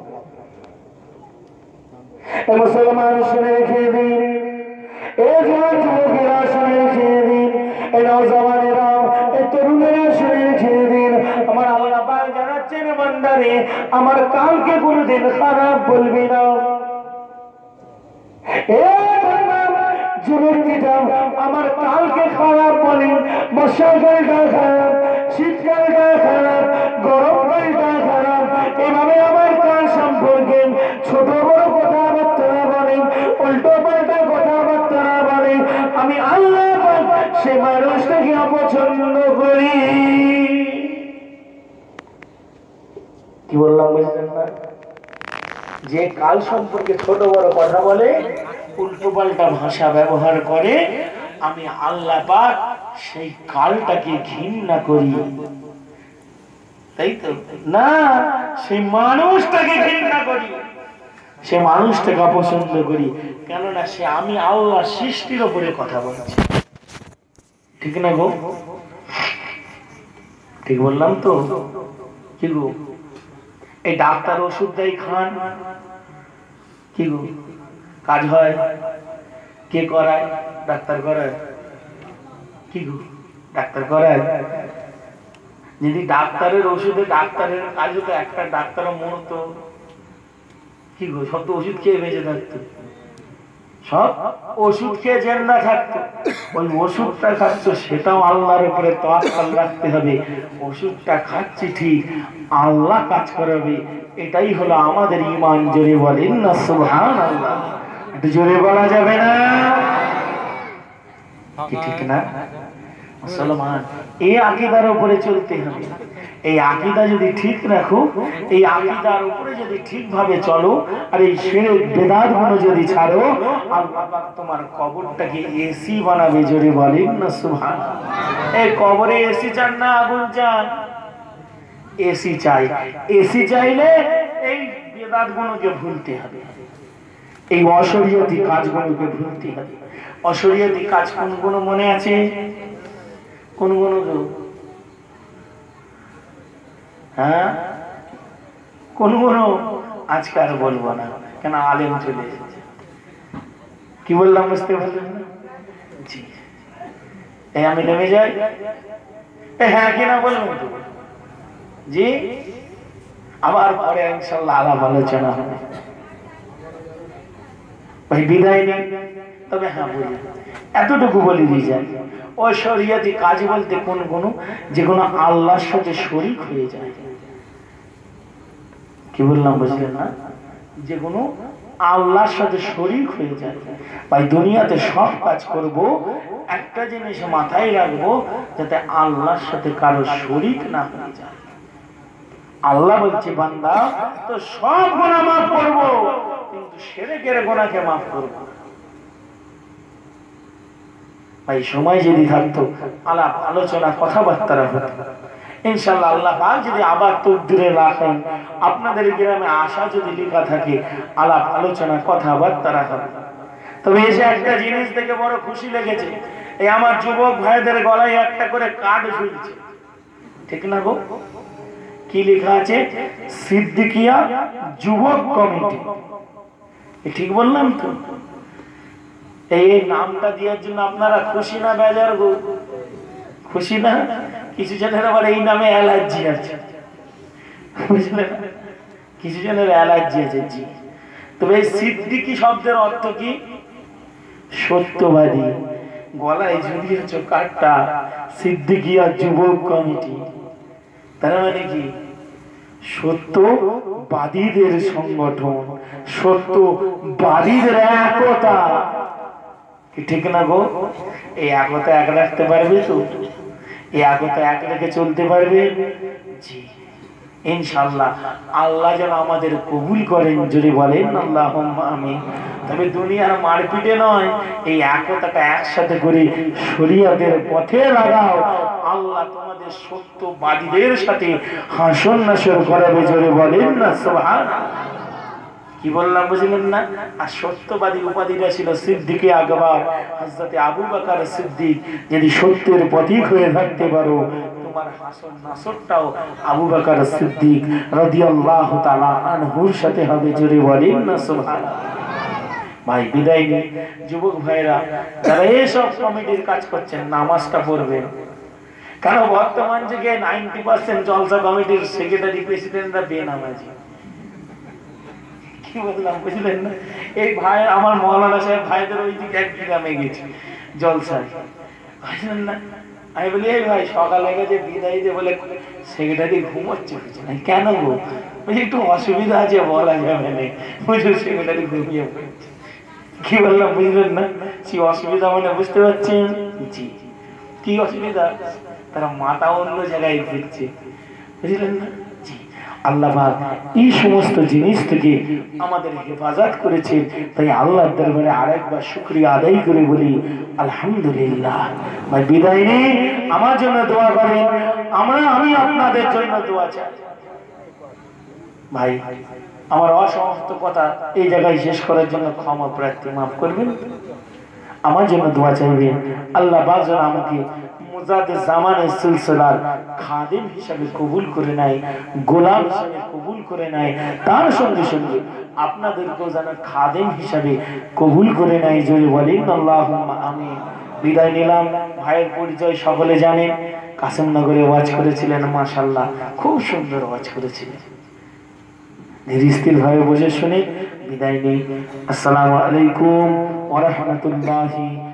মুসলমান শুনে রেখে দিন, এই জোয়ান যুবকেরা শুনে রেখে দিন, এই নওজওয়ানেরা, এই তরুণেরা শুনে রেখে দিন। আমার আল্লাহ পাক জানাচ্ছেন বান্দারে, আমার কালকে কোনোদিন খারাপ বলবি না। আমার কালকে খারাপ বলি, বর্ষাকালটা খারাপ, শীতকালটা খারাপ, গরমকালটা খারাপ, এভাবে আমার কাল সম্পর্কে ছোট বড় কথাবার্তা বলে, উল্টো পাল্টা কথাবার্তা বলে, আমি আল্লাহ সে মানুষটাকে অপছন্দ করি। কি বললাম বুঝলেন না? যে কাল সম্পর্কে ছোট বড় কথা বলে, উল্টো পাল্টা ভাষা ব্যবহার করে, আমি আল্লাহ পাক সেই কালটাকে ঘৃণা করি। তাই তো না, সেই মানুষটাকে ঘৃণা করি, সে মানুষটাকে অপছন্দ করি। কেননা সে আমি আল্লাহ সৃষ্টির উপরে কথা বলছি। ঠিক না গো? ঠিক বললাম তো? কি গো, এই ডাক্তার ওষুধ দেয় খান, কি গো কাজ হয়? কে করায়? ডাক্তার করায়। কি গো ডাক্তার করায়? যদি ডাক্তারের ওষুধে ডাক্তারের কাজ হতো, একটা ডাক্তারও মরতো, কি গো সব তো ওষুধ খেয়ে বেঁচে থাকতো, সব ওষুধ খেয়ে জেন্দা থাকতো। ওই ওষুধটা খাচ্ছ সেটাও আল্লাহর উপরে তাওয়াক্কুল রাখতে হবে। ওষুধটা খাচ্ছি ঠিক, আল্লাহ কাজ করাবে, এটাই হলো আমাদের ঈমান। জোরে বলেন না সুবহানাল্লাহ। একটু জোরে বলা যাবে না? কি ঠিক না? মুসলমান এই আকীদার উপরে চলতে হবে। এই আকীদা যদি ঠিক রাখো, এই আকীদার উপরে যদি ঠিকভাবে চলো, আর এই শিরক বিদআত গুলো যদি ছাড়ো, আল্লাহ পাক তোমার কবরটাকে এসি বানাবে। জোরে বলেন না সুবহানাল্লাহ। এই কবরে এসি চান না আগুন চান? এসি চাই। এসি চাইলে এই বিদআত গুলোকে ভুলতে হবে, এই অশরীয়তি কাজগুলোকে ভুলতে হবে। অশরীয়তি কাজ কোনগুলো মনে আছে? কোনগুলো? হ্যাঁ, কোনগুলো? আজকে আর বলবো না, কেন আলেম চলে এসেছে। কি বললাম বুঝতে পারলেন? জি, এই আমি নেমে যাই। হ্যাঁ কিনা বলবেন তো? জি, আবার পরে ইনশাআল্লাহ আলাপ আলোচনা হবে। ভাই বিদায় নেই, তবে হ্যাঁ বলি, এতটুকু বলে দিয়ে যায়, অশরীয়তি কাজ বলতে কোনগুলো? যেগুলো আল্লাহর সাথে শরীক হয়ে যায়। কি বললাম বুঝলেন না? যেগুলো আল্লাহর সাথে শরীক হয়ে যায়। ভাই দুনিয়াতে সব কাজ করব, একটা জিনিস মাথায় রাখবো, যাতে আল্লাহর সাথে কারো শরীক না হয়ে যায়। আল্লাহ বলছে বান্দা তো সব গুনাহ মাফ করব, কিন্তু শিরকের গুনাহকে মাফ করব। ভাই সময় যদি থাকতো আলাপ আলোচনা কথাবার্তা হতো ইনশাআল্লাহ। আল্লাহ পাক যদি আবার তকদিরে রাখেন, আপনাদের গ্রামে আশা যদি লেখা থাকে, আলাপ আলোচনা কথাবার্তা হবে। তবে এসে একটা জিনিস দেখে বড় খুশি লেগেছে, এই আমার যুবক ভাইদের গলায় একটা করে কার্ড ঝুলছে, ঠিক না গো? কি লেখা আছে? সিদ্দিকিয়া যুবক কমিটি। ঠিক বললাম তো? এই নামটা দেওয়ার জন্য আপনারা খুশি না বেজার গো? খুশি না? কিছু জনের আবার এই নামে অ্যালার্জি আছে, বুঝলেন? কিছু জনের অ্যালার্জি আছে। জি, তবে এই সিদ্দিকি শব্দের অর্থ কি? সত্যবাদী। গলায় ঝুলিয়েছ কার্ডটা সিদ্দিকিয়া যুবক কমিটি, তার মানে কি? সত্যবাদীদের সংগঠন, সত্যবাদীদের একতা। ঠিক না গো? এই একতা এক রাখতে পারবে তো? এই একতা এক রেখে চলতে পারবে? জি, ইনশাআল্লাহ। আল্লাহ যেন আমাদের কবুল করেন, যদি বলেন আল্লাহুম্মা আমিন। তবে দুনিয়ার মারপিটে নয়, এই একতাটা একসাথে করে শরীয়তের পথে লাগাও। আল্লাহ তোমাদের সত্যবাদীদের সাথে হাসর নাসর করাবে, জোরে বলেন না সুবহানাল্লাহ। কি বললাম বুঝলেন না? আর সত্যবাদী উপাধিটা ছিল সিদ্দিকে আকবর, হযরত আবু বকর সিদ্দিক। যদি সত্যের পথিক হয়ে থাকতে পারো, তোমার হাসর নাসরটাও আবু বকর সিদ্দিক রাদিয়াল্লাহু তাআলা আনহুর সাথে হবে, জোরে বলেন না সুবহানাল্লাহ। ভাই বিদায় নিন, যুবক ভাইরা যারা এইসব কমিটির কাজ করছেন, নামাজটা পড়বেন। কারণ বর্তমান যুগে 90% জলসা কমিটির সেক্রেটারি প্রেসিডেন্টরা বেনামাজি। কি বললাম বুঝলেন না? এই ভাই আমার মৌলানা সাহেব ভাইদের ওই দিকে এক গ্রামে গেছে জলসায়, বুঝলেন না? আমি বলি এই ভাই সকালে গেছে বিদায় দিয়ে, বলে সেক্রেটারি ঘুমোচ্ছে। কেন গো? বলছি একটু অসুবিধা আছে, বলা যাবে না। বুঝলো, সেক্রেটারি ঘুমিয়ে পড়ছে। কি বললাম বুঝলেন না? কি অসুবিধা মানে বুঝতে পারছেন? জি, কি অসুবিধা? তারা মাথা অন্য জায়গায় ঘুরছে, বুঝলেন না? জি, আল্লাহ পাক এই সমস্ত জিনিস থেকে আমাদের হেফাজত করেছেন। তাই আল্লাহর দরবারে আরেকবার শুকরিয়া আদায় করে বলি আলহামদুলিল্লাহ। ভাই বিদায় নেই, আমার জন্য দোয়া করেন, আমি আপনাদের জন্য দোয়া চাই। ভাই আমার অসমস্ত কথা এই জায়গায় শেষ করার জন্য ক্ষমা প্রার্থী, মাফ করবেন। আমার জন্য দোয়া চাইবেন, আল্লাহ পাক যেন আমাকে মুজাদ্দিদ জামানের সিলসিলার খাদিম হিসেবে কবুল করে নেয়, গোলাম হিসেবে কবুল করে নেয়। তার সঙ্গে সঙ্গে আপনাদেরকেও যেন খাদিম হিসেবে কবুল করে নেয়, জোরে বলেন আল্লাহুম্মা আমিন। বিদায় নিলাম। ভাইয়ের পরিচয় সকলে জানেন, কাসিমনগরে ওয়াজ করেছিলেন, মাশাআল্লাহ খুব সুন্দর ওয়াজ করেছিলেন। ধীর ভাবে বুঝে শুনে বিদায় নেই। আসসালামু আলাইকুম ওয়া রাহমাতুল্লাহি